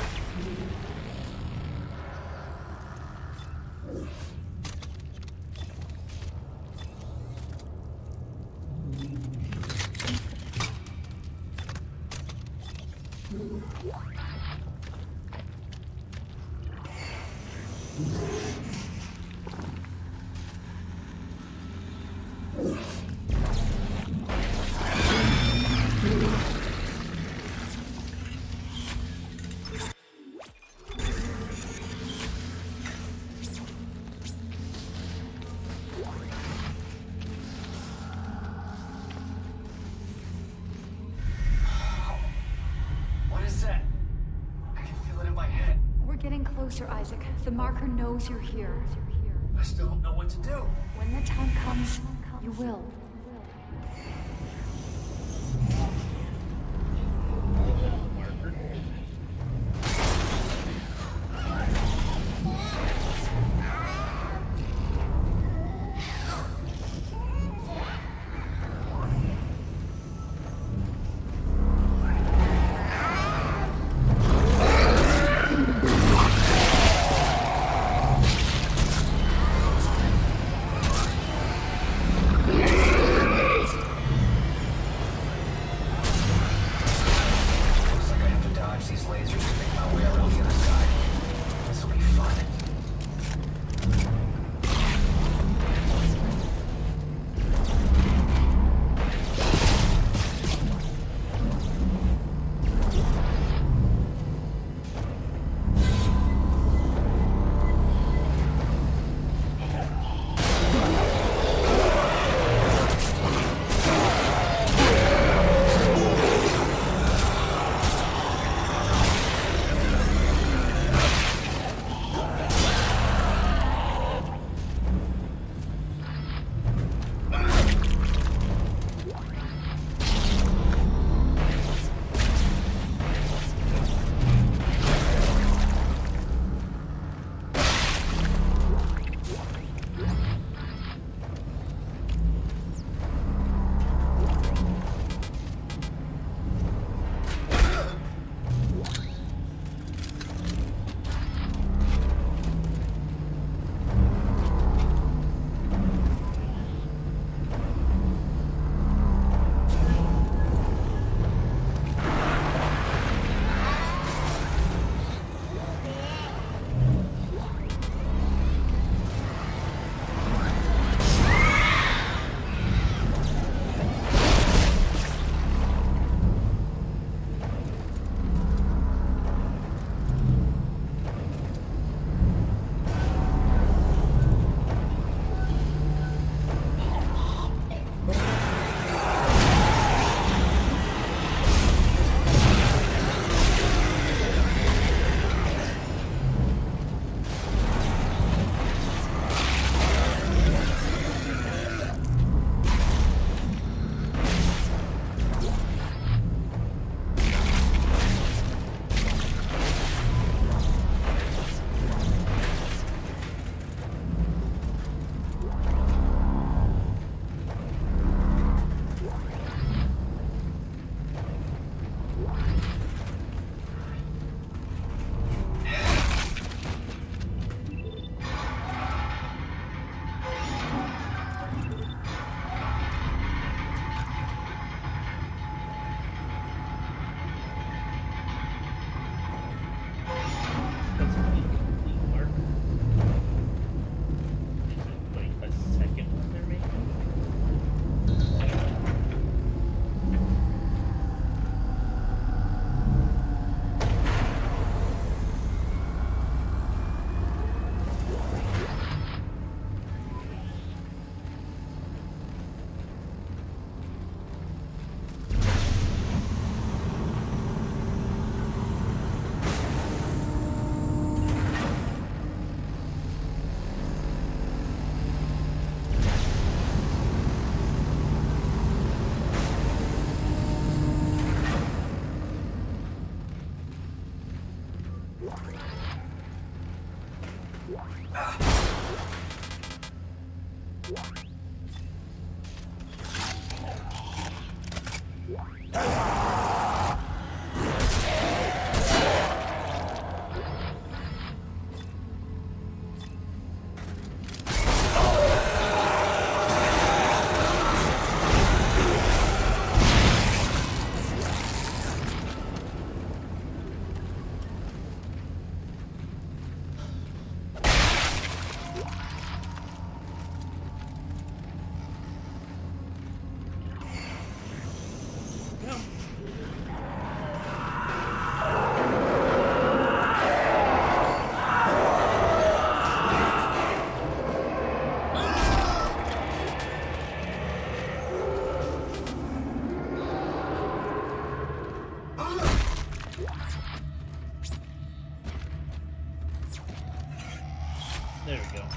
Speaker 16: What is that? I can feel it in my head.
Speaker 14: We're getting closer, Isaac. The marker knows you're here.
Speaker 16: I still don't know what to do.
Speaker 14: When the time comes, you will.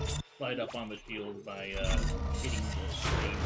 Speaker 8: slide up on the shield by uh, hitting the stage.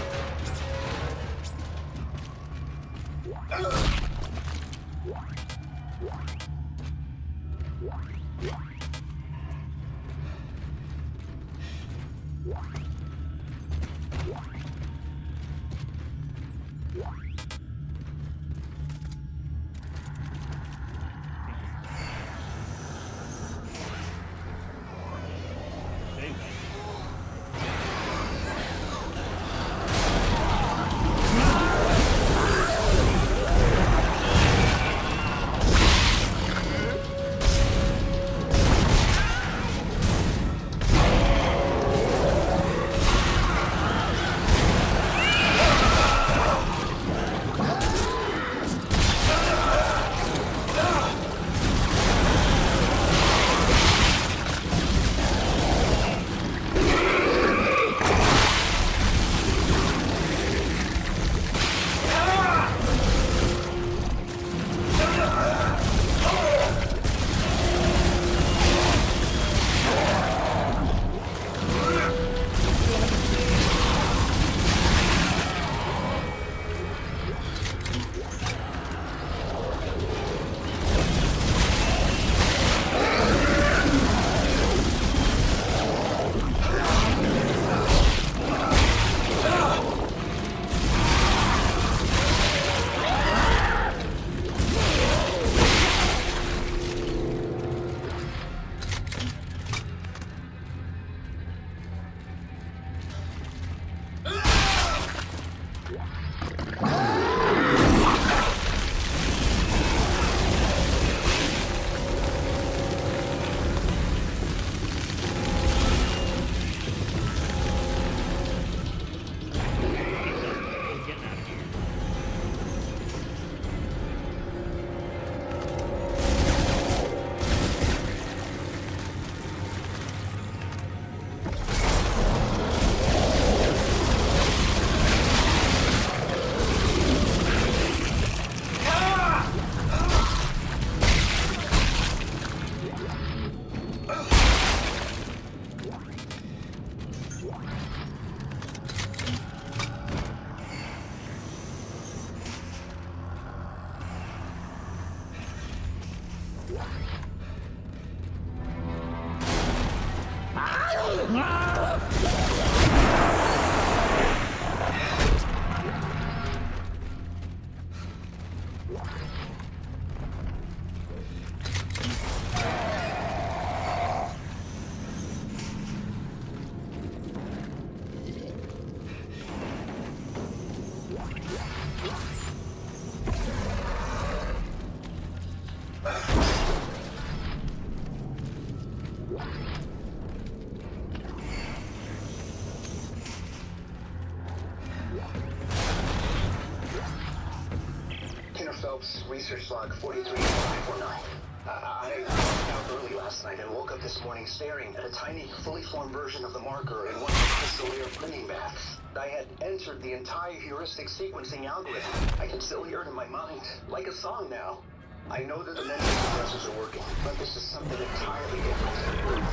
Speaker 9: Phelps, research log forty-three five four nine. Uh, I was out early last night and woke up this morning staring at a tiny, fully formed version of the marker in one of the Pistolier printing baths. I had entered the entire heuristic sequencing algorithm. I can still hear it in my mind, like a song now. I know that the mental suppressors are working, but this is something entirely different.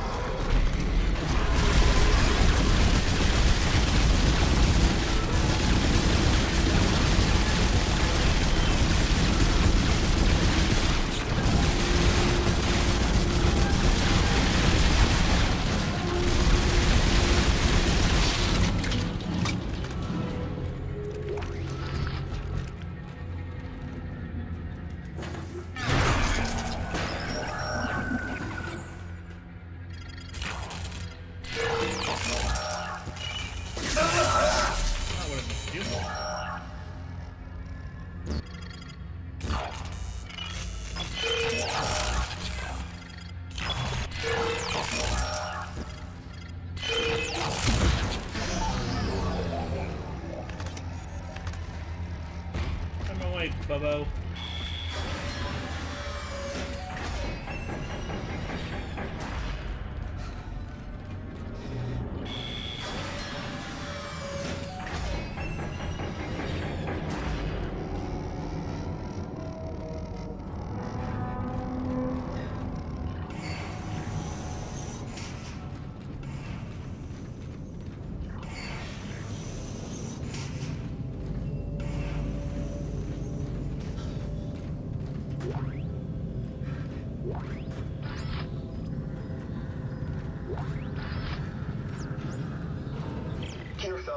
Speaker 8: Bobo.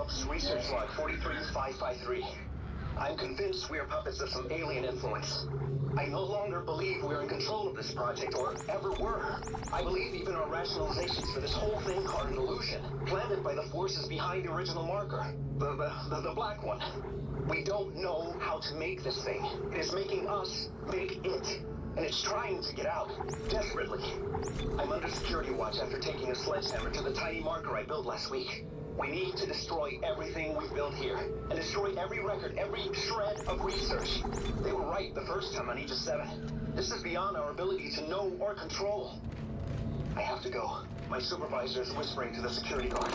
Speaker 9: Phelps, research log forty-three five five three. I'm convinced we are puppets of some alien influence. I no longer believe we're in control of this project, or ever were. I believe even our rationalizations for this whole thing are an illusion, planted by the forces behind the original marker. The, the, the, the black one. We don't know how to make this thing. It is making us make it. And it's trying to get out, desperately. I'm under security watch after taking a sledgehammer to the tiny marker I built last week. We need to destroy everything we've built here, and destroy every record, every shred of research. They were right the first time on Aegis seven. This is beyond our ability to know or control. I have to go. My supervisor is whispering to the security guard.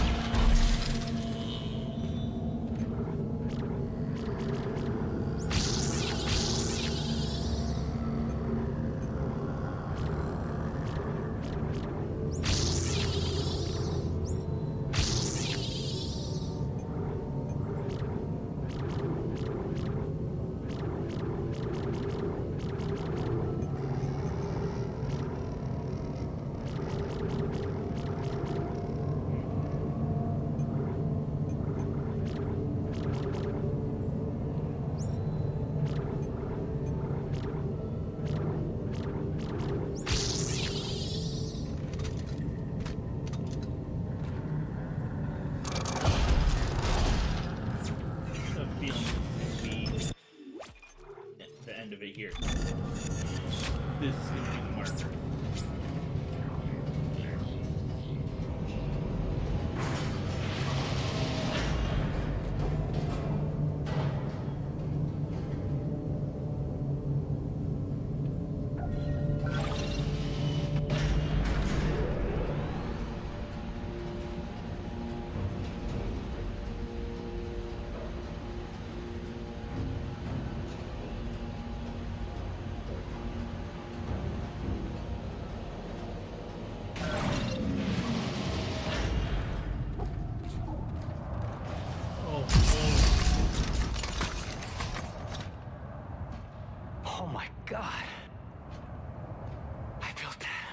Speaker 8: Here. This is going to be the marker.
Speaker 12: Oh my God. I built that.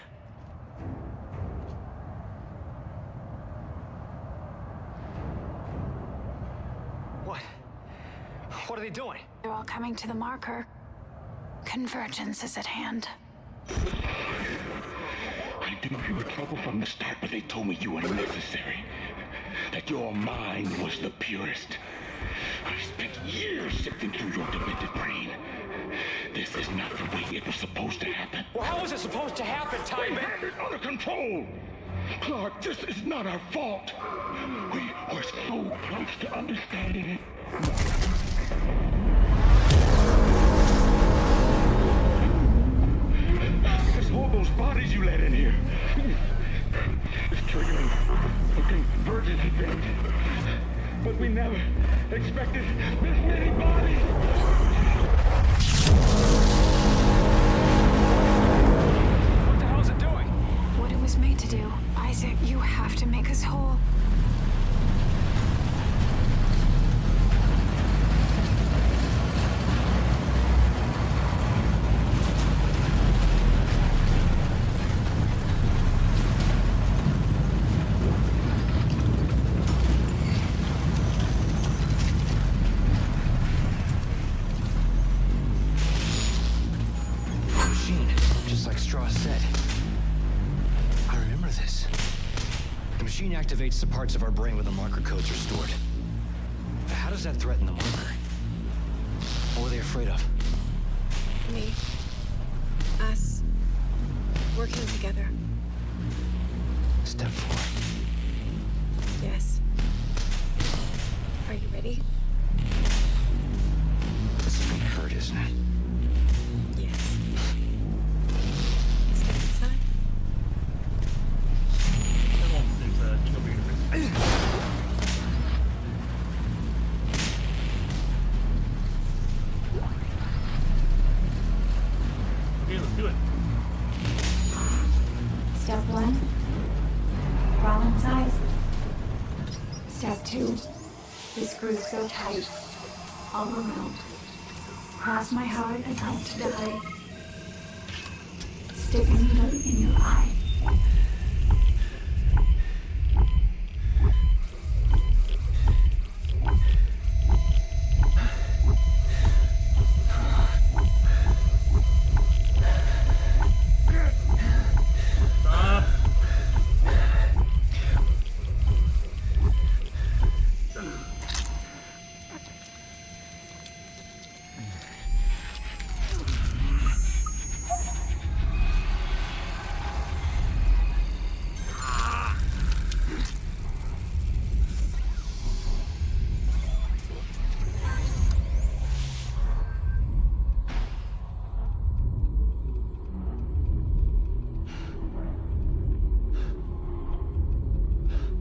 Speaker 12: What? What are they doing?
Speaker 5: They're all coming to the marker. Convergence is at hand.
Speaker 11: I knew you were trouble from the start, but they told me you were necessary. That your mind was the purest. I spent years sifting through your demented brain. This is not the way it was supposed to happen.
Speaker 12: Well, how was it supposed to happen, Time?
Speaker 11: We had it under control. Clark, this is not our fault. We were so close to understanding it. Just hold those bodies you let in here. It's triggering a convergence event. But we never expected this many bodies.
Speaker 12: What the hell is it doing?
Speaker 5: What it was made to do. Isaac, you have to make us whole.
Speaker 12: Activates the parts of our brain where the marker codes are stored. How does that threaten the marker? What are they afraid of?
Speaker 6: Me. Us. Working together.
Speaker 12: Step four.
Speaker 6: Yes. Are you ready?
Speaker 12: This is gonna hurt, isn't it?
Speaker 6: Yes. Step inside.
Speaker 8: Okay, let's do it.
Speaker 5: Step one. Crawl inside. Step two. The screws go tight. All around. Cross my heart about to die. Stick a needle in your eye.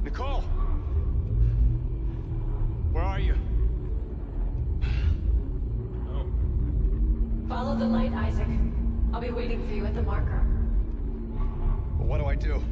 Speaker 12: Nicole! Where are you?
Speaker 14: Follow the light, Isaac. I'll be waiting for you at the marker.
Speaker 12: Well, what do I do?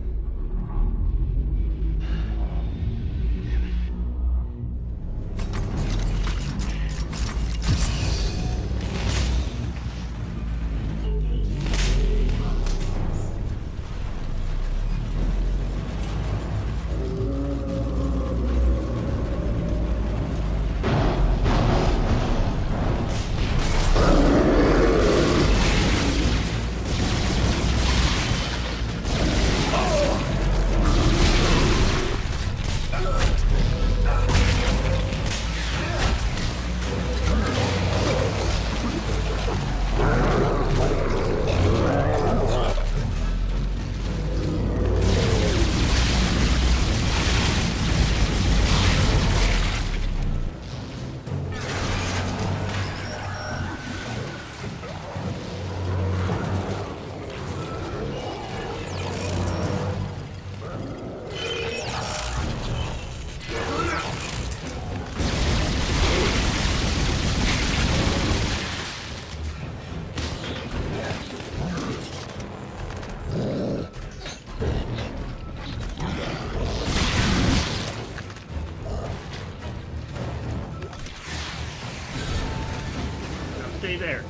Speaker 8: Stay there.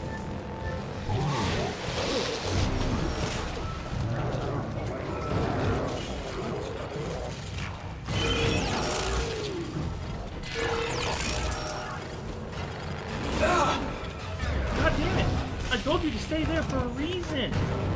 Speaker 8: God damn it! I told you to stay there for a reason.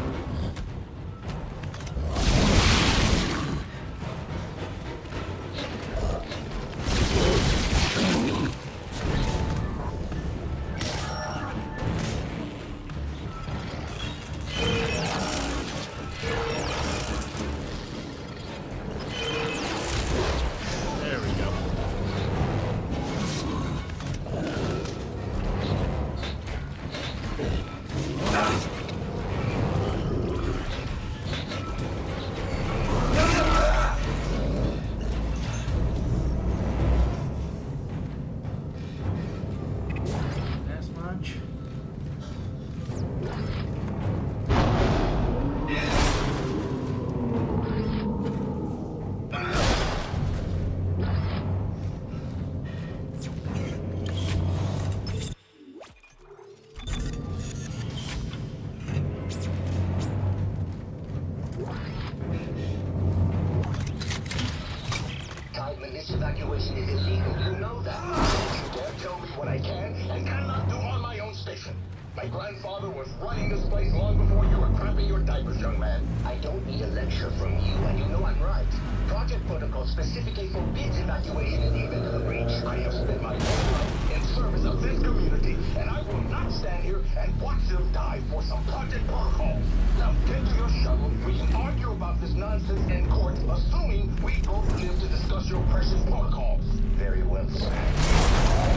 Speaker 9: Evacuation is illegal. You know that. You dare tell me what I can and cannot do on my own station. My grandfather was running this place long before you were crapping your diapers, young man. I don't need a lecture from you, and you know I'm right. Project Protocol specifically forbids evacuation in the event of a breach. I have spent my whole life in service of this community, and I will not stand here and watch them die for some Project Protocol. Now get to your shuttle. We can argue about this nonsense in court, assuming we both live to discuss your precious protocols. Very well, sir.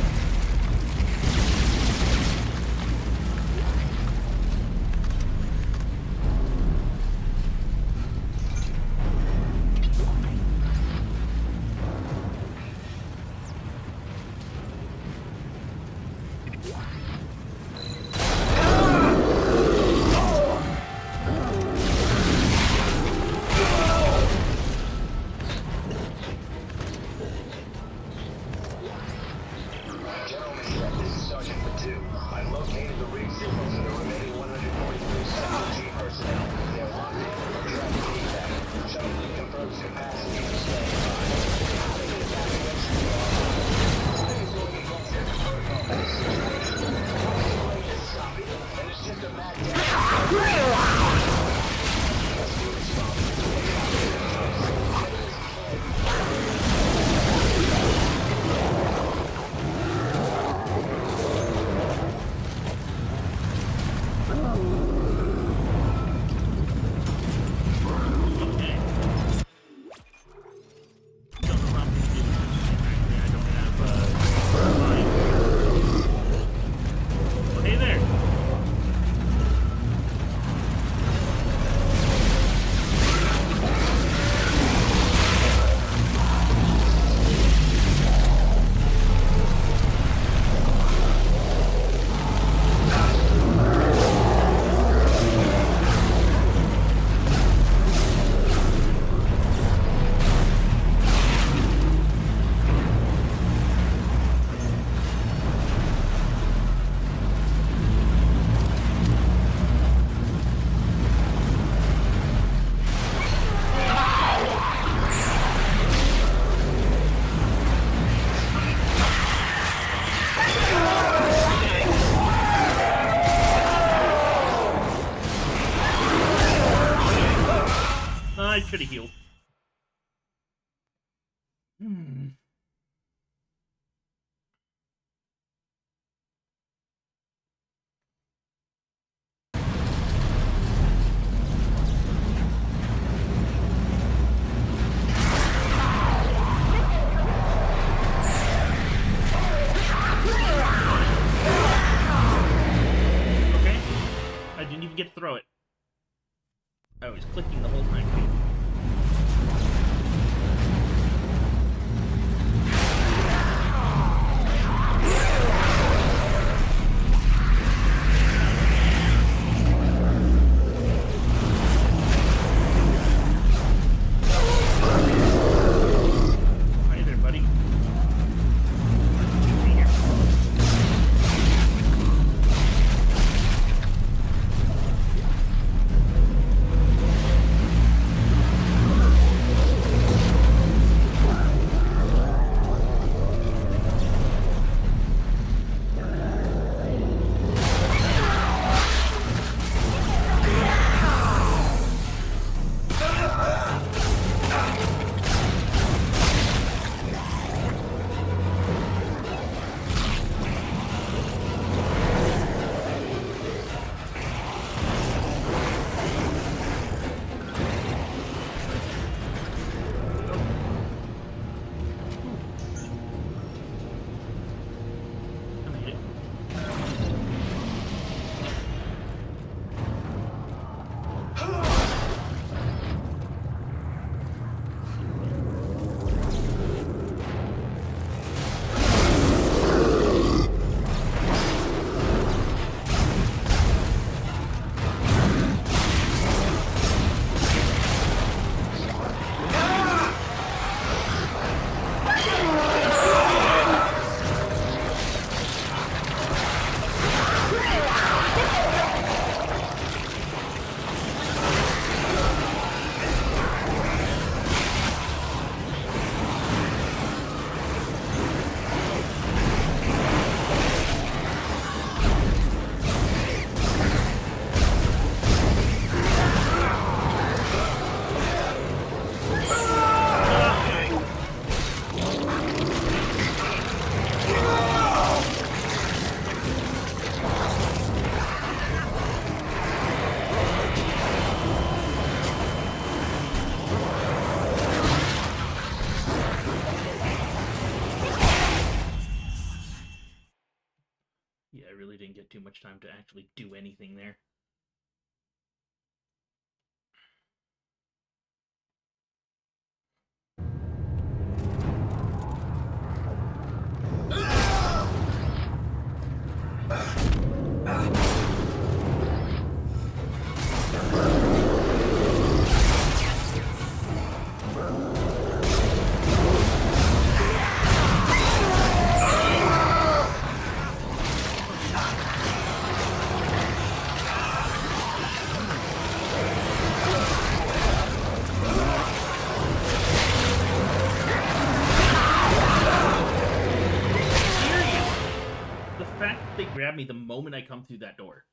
Speaker 8: Hmm. Okay. I didn't even get to throw it. I was clicking the whole time. Hi there, buddy. Yeah, I really didn't get too much time to actually do anything there. Grab me the moment I come through that door.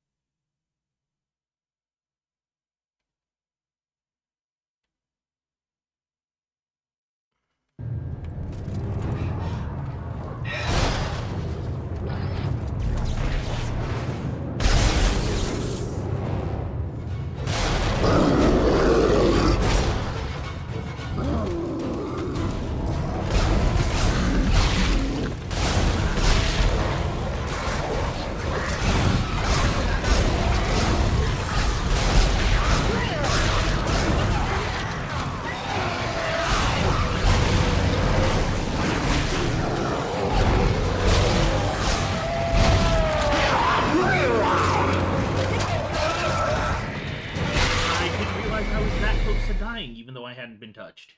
Speaker 8: Even though I hadn't been touched.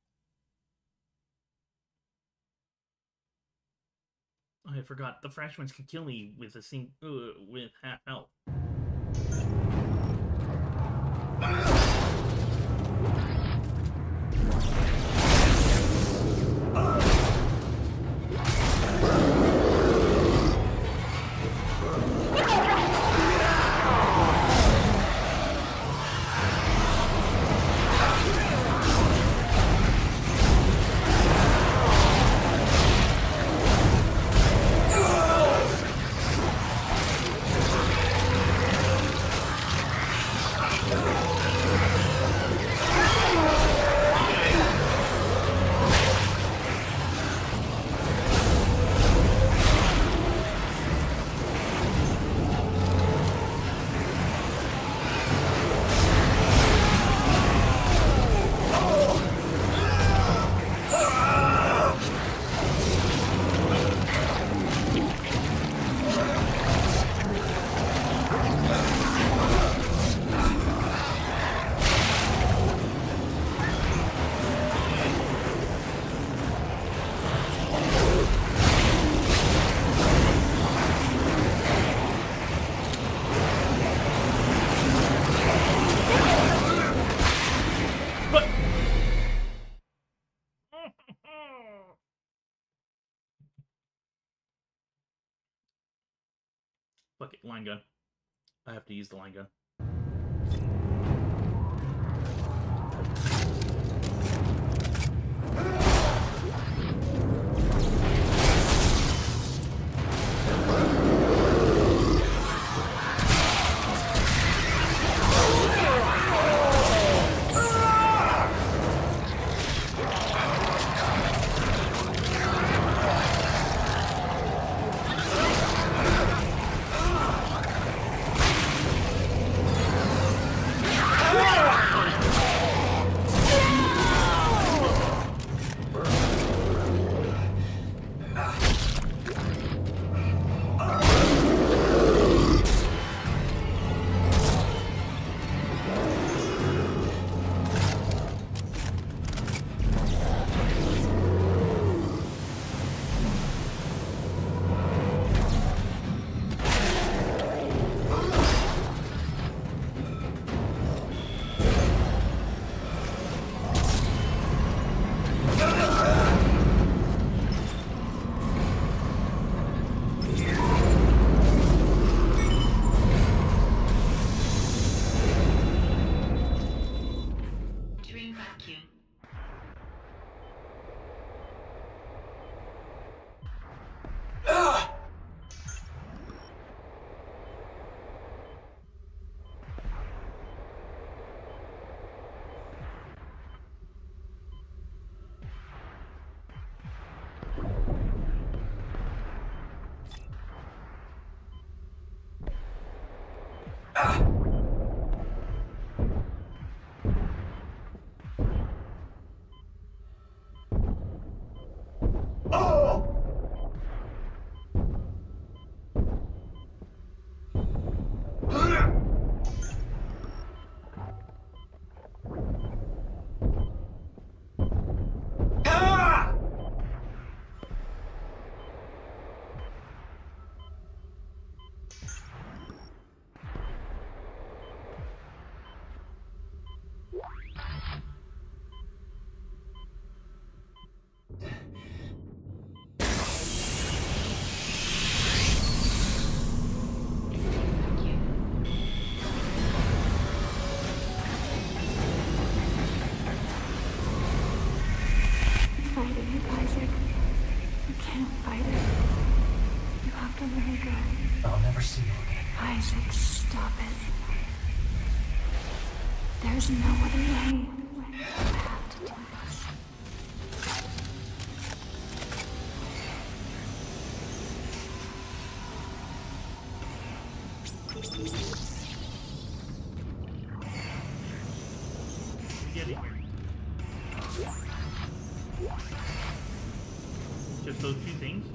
Speaker 8: I forgot the Freshmans can kill me with a sing uh, with half health. Fuck it, line gun. I have to use the line gun.
Speaker 14: Isaac, stop it. There's no other way. You have to do this.
Speaker 8: Get in here. Just those two things?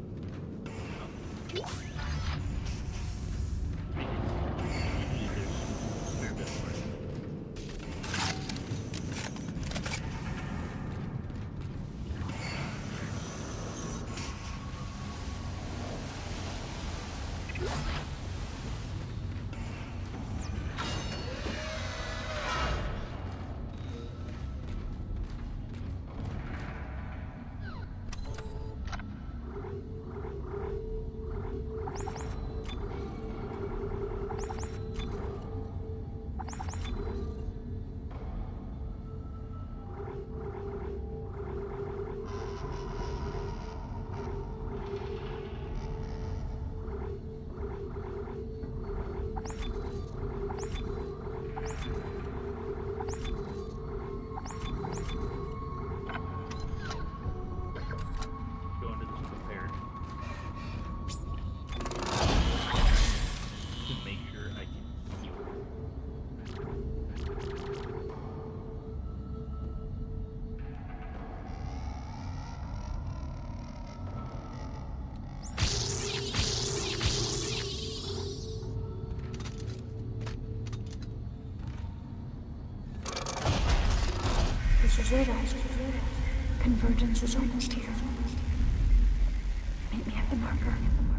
Speaker 14: This is it, Isaac. Convergence is almost here. Meet me at the marker.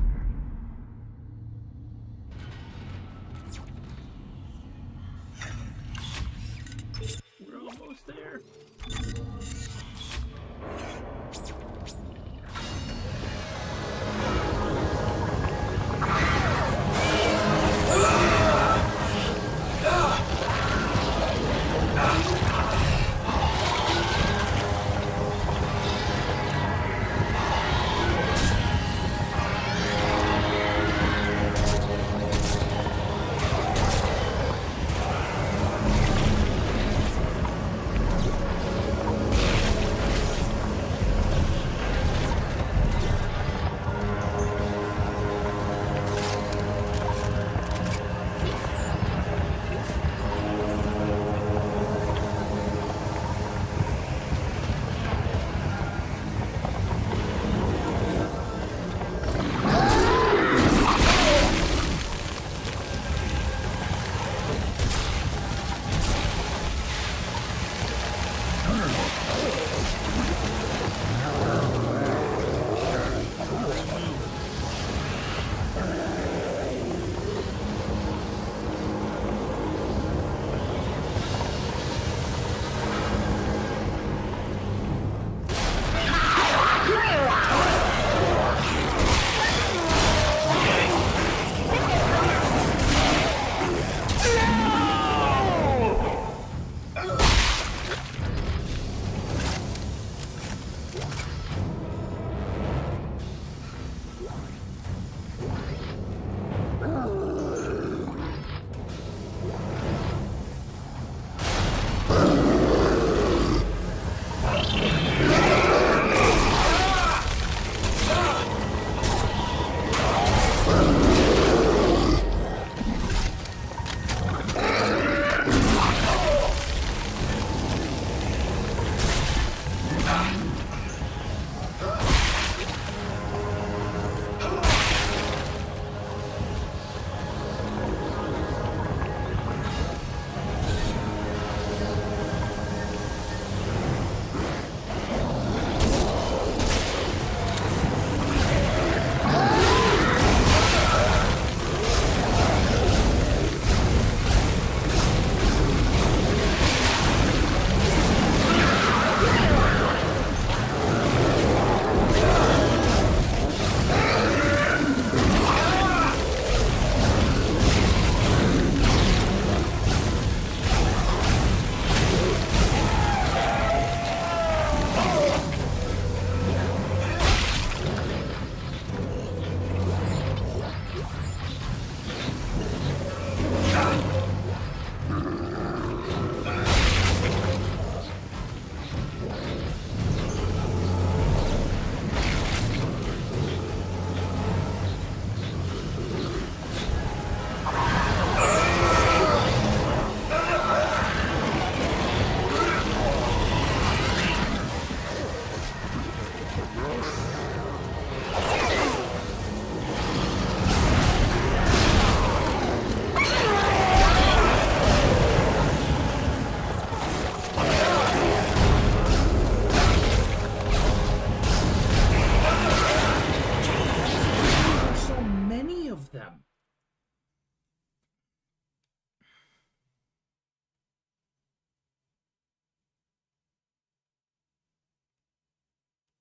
Speaker 8: We're almost there.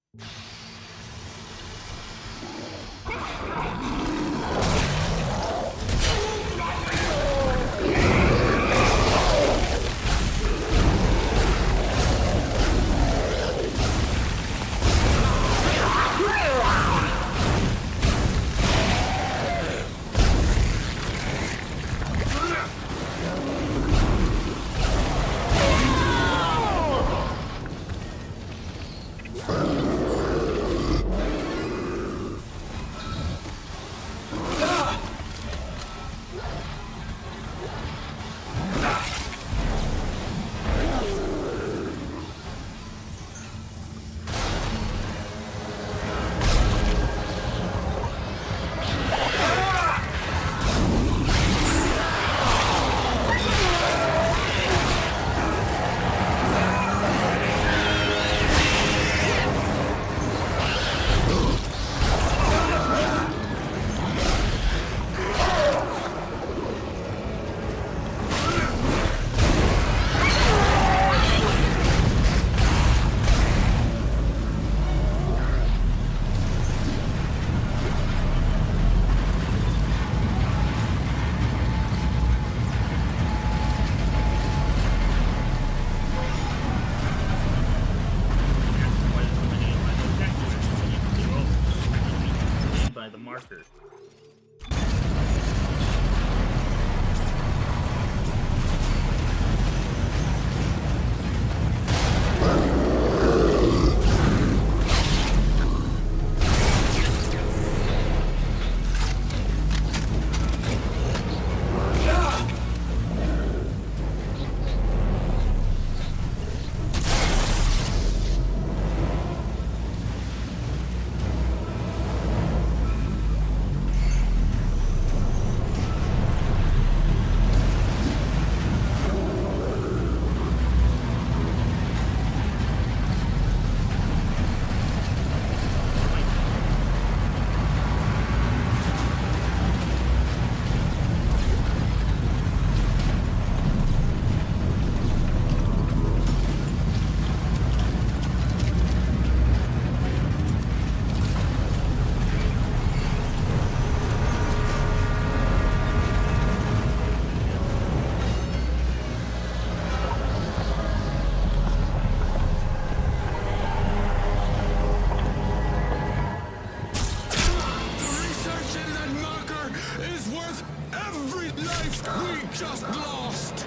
Speaker 4: just lost.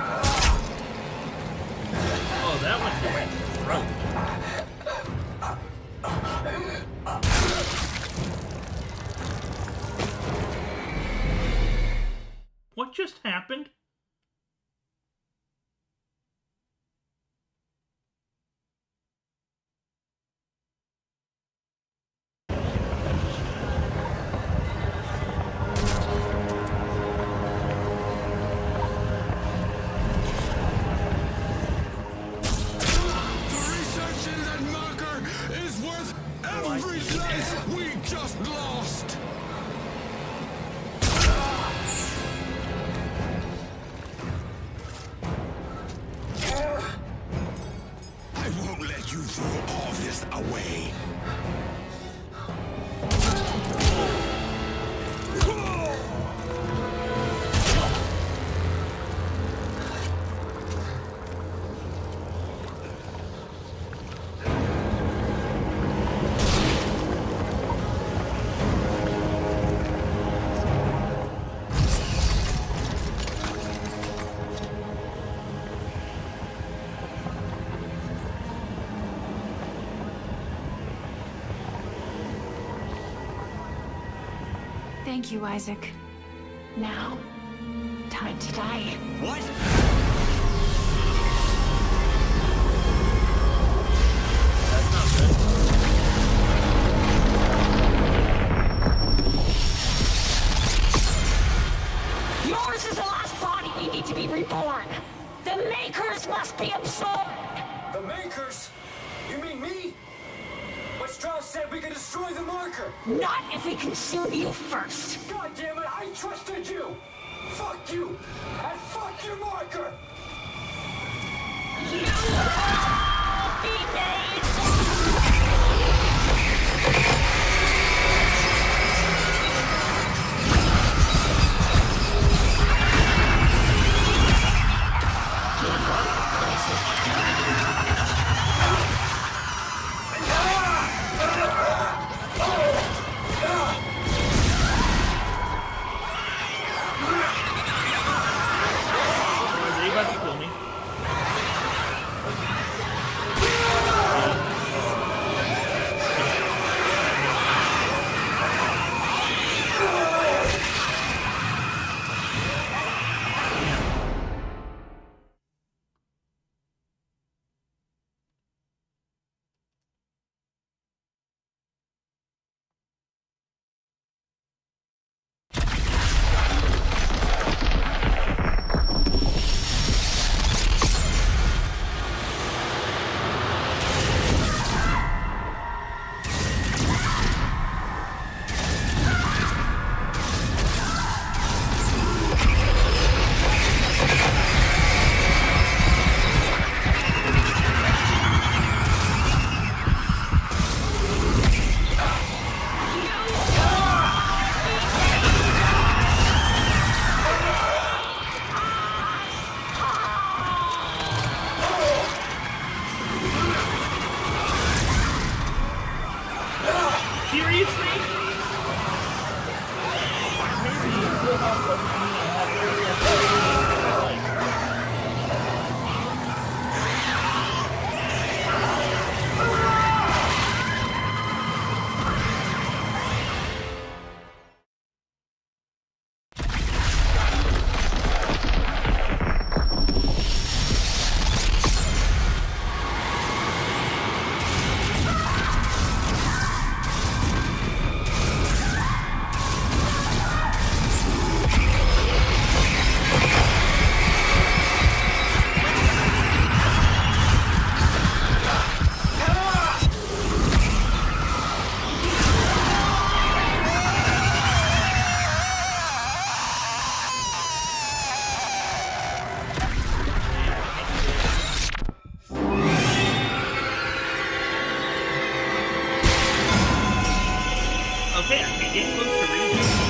Speaker 8: Oh, that one went throat. What just happened?
Speaker 14: Thank you, Isaac. Now, time to die.
Speaker 12: What?
Speaker 14: Yours is the last body we need to be reborn. The Makers must be absorbed.
Speaker 10: The Makers? You mean me? But Strauss said we could destroy the marker.
Speaker 14: Not if we consume you first.
Speaker 10: God damn it, I trusted you. Fuck you. And fuck your marker.
Speaker 14: You will be made.
Speaker 8: Are they about to kill me? Okay, I can get close to reading.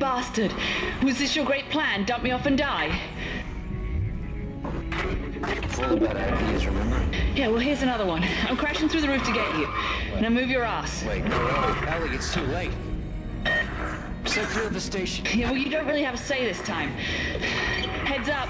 Speaker 15: bastard! Was this your great plan? Dump me off and die?
Speaker 17: Full of bad ideas, remember?
Speaker 15: Yeah, well, here's another one. I'm crashing through the roof to get you. Now move your ass.
Speaker 17: Wait, no, Ellie, Ellie, it's too late. Stay clear of the station.
Speaker 15: Yeah, well, you don't really have a say this time. Heads up.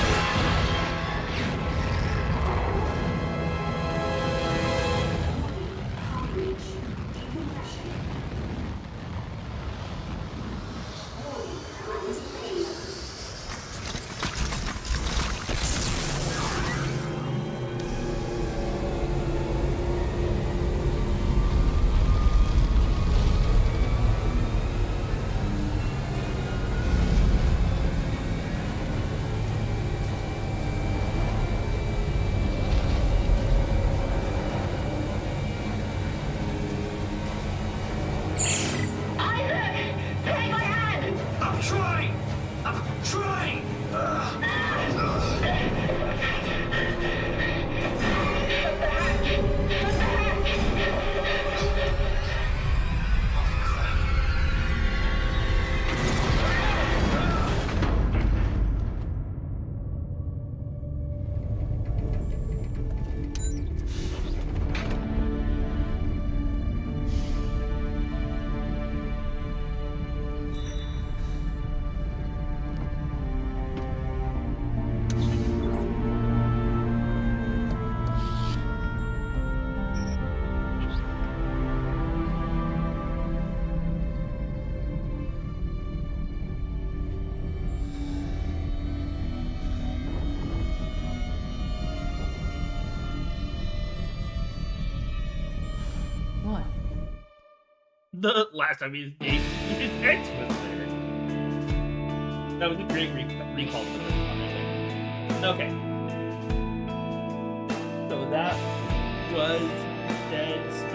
Speaker 8: The last time his, his ex was there. That was a great re recall for this one, I think. Okay. So that was Dead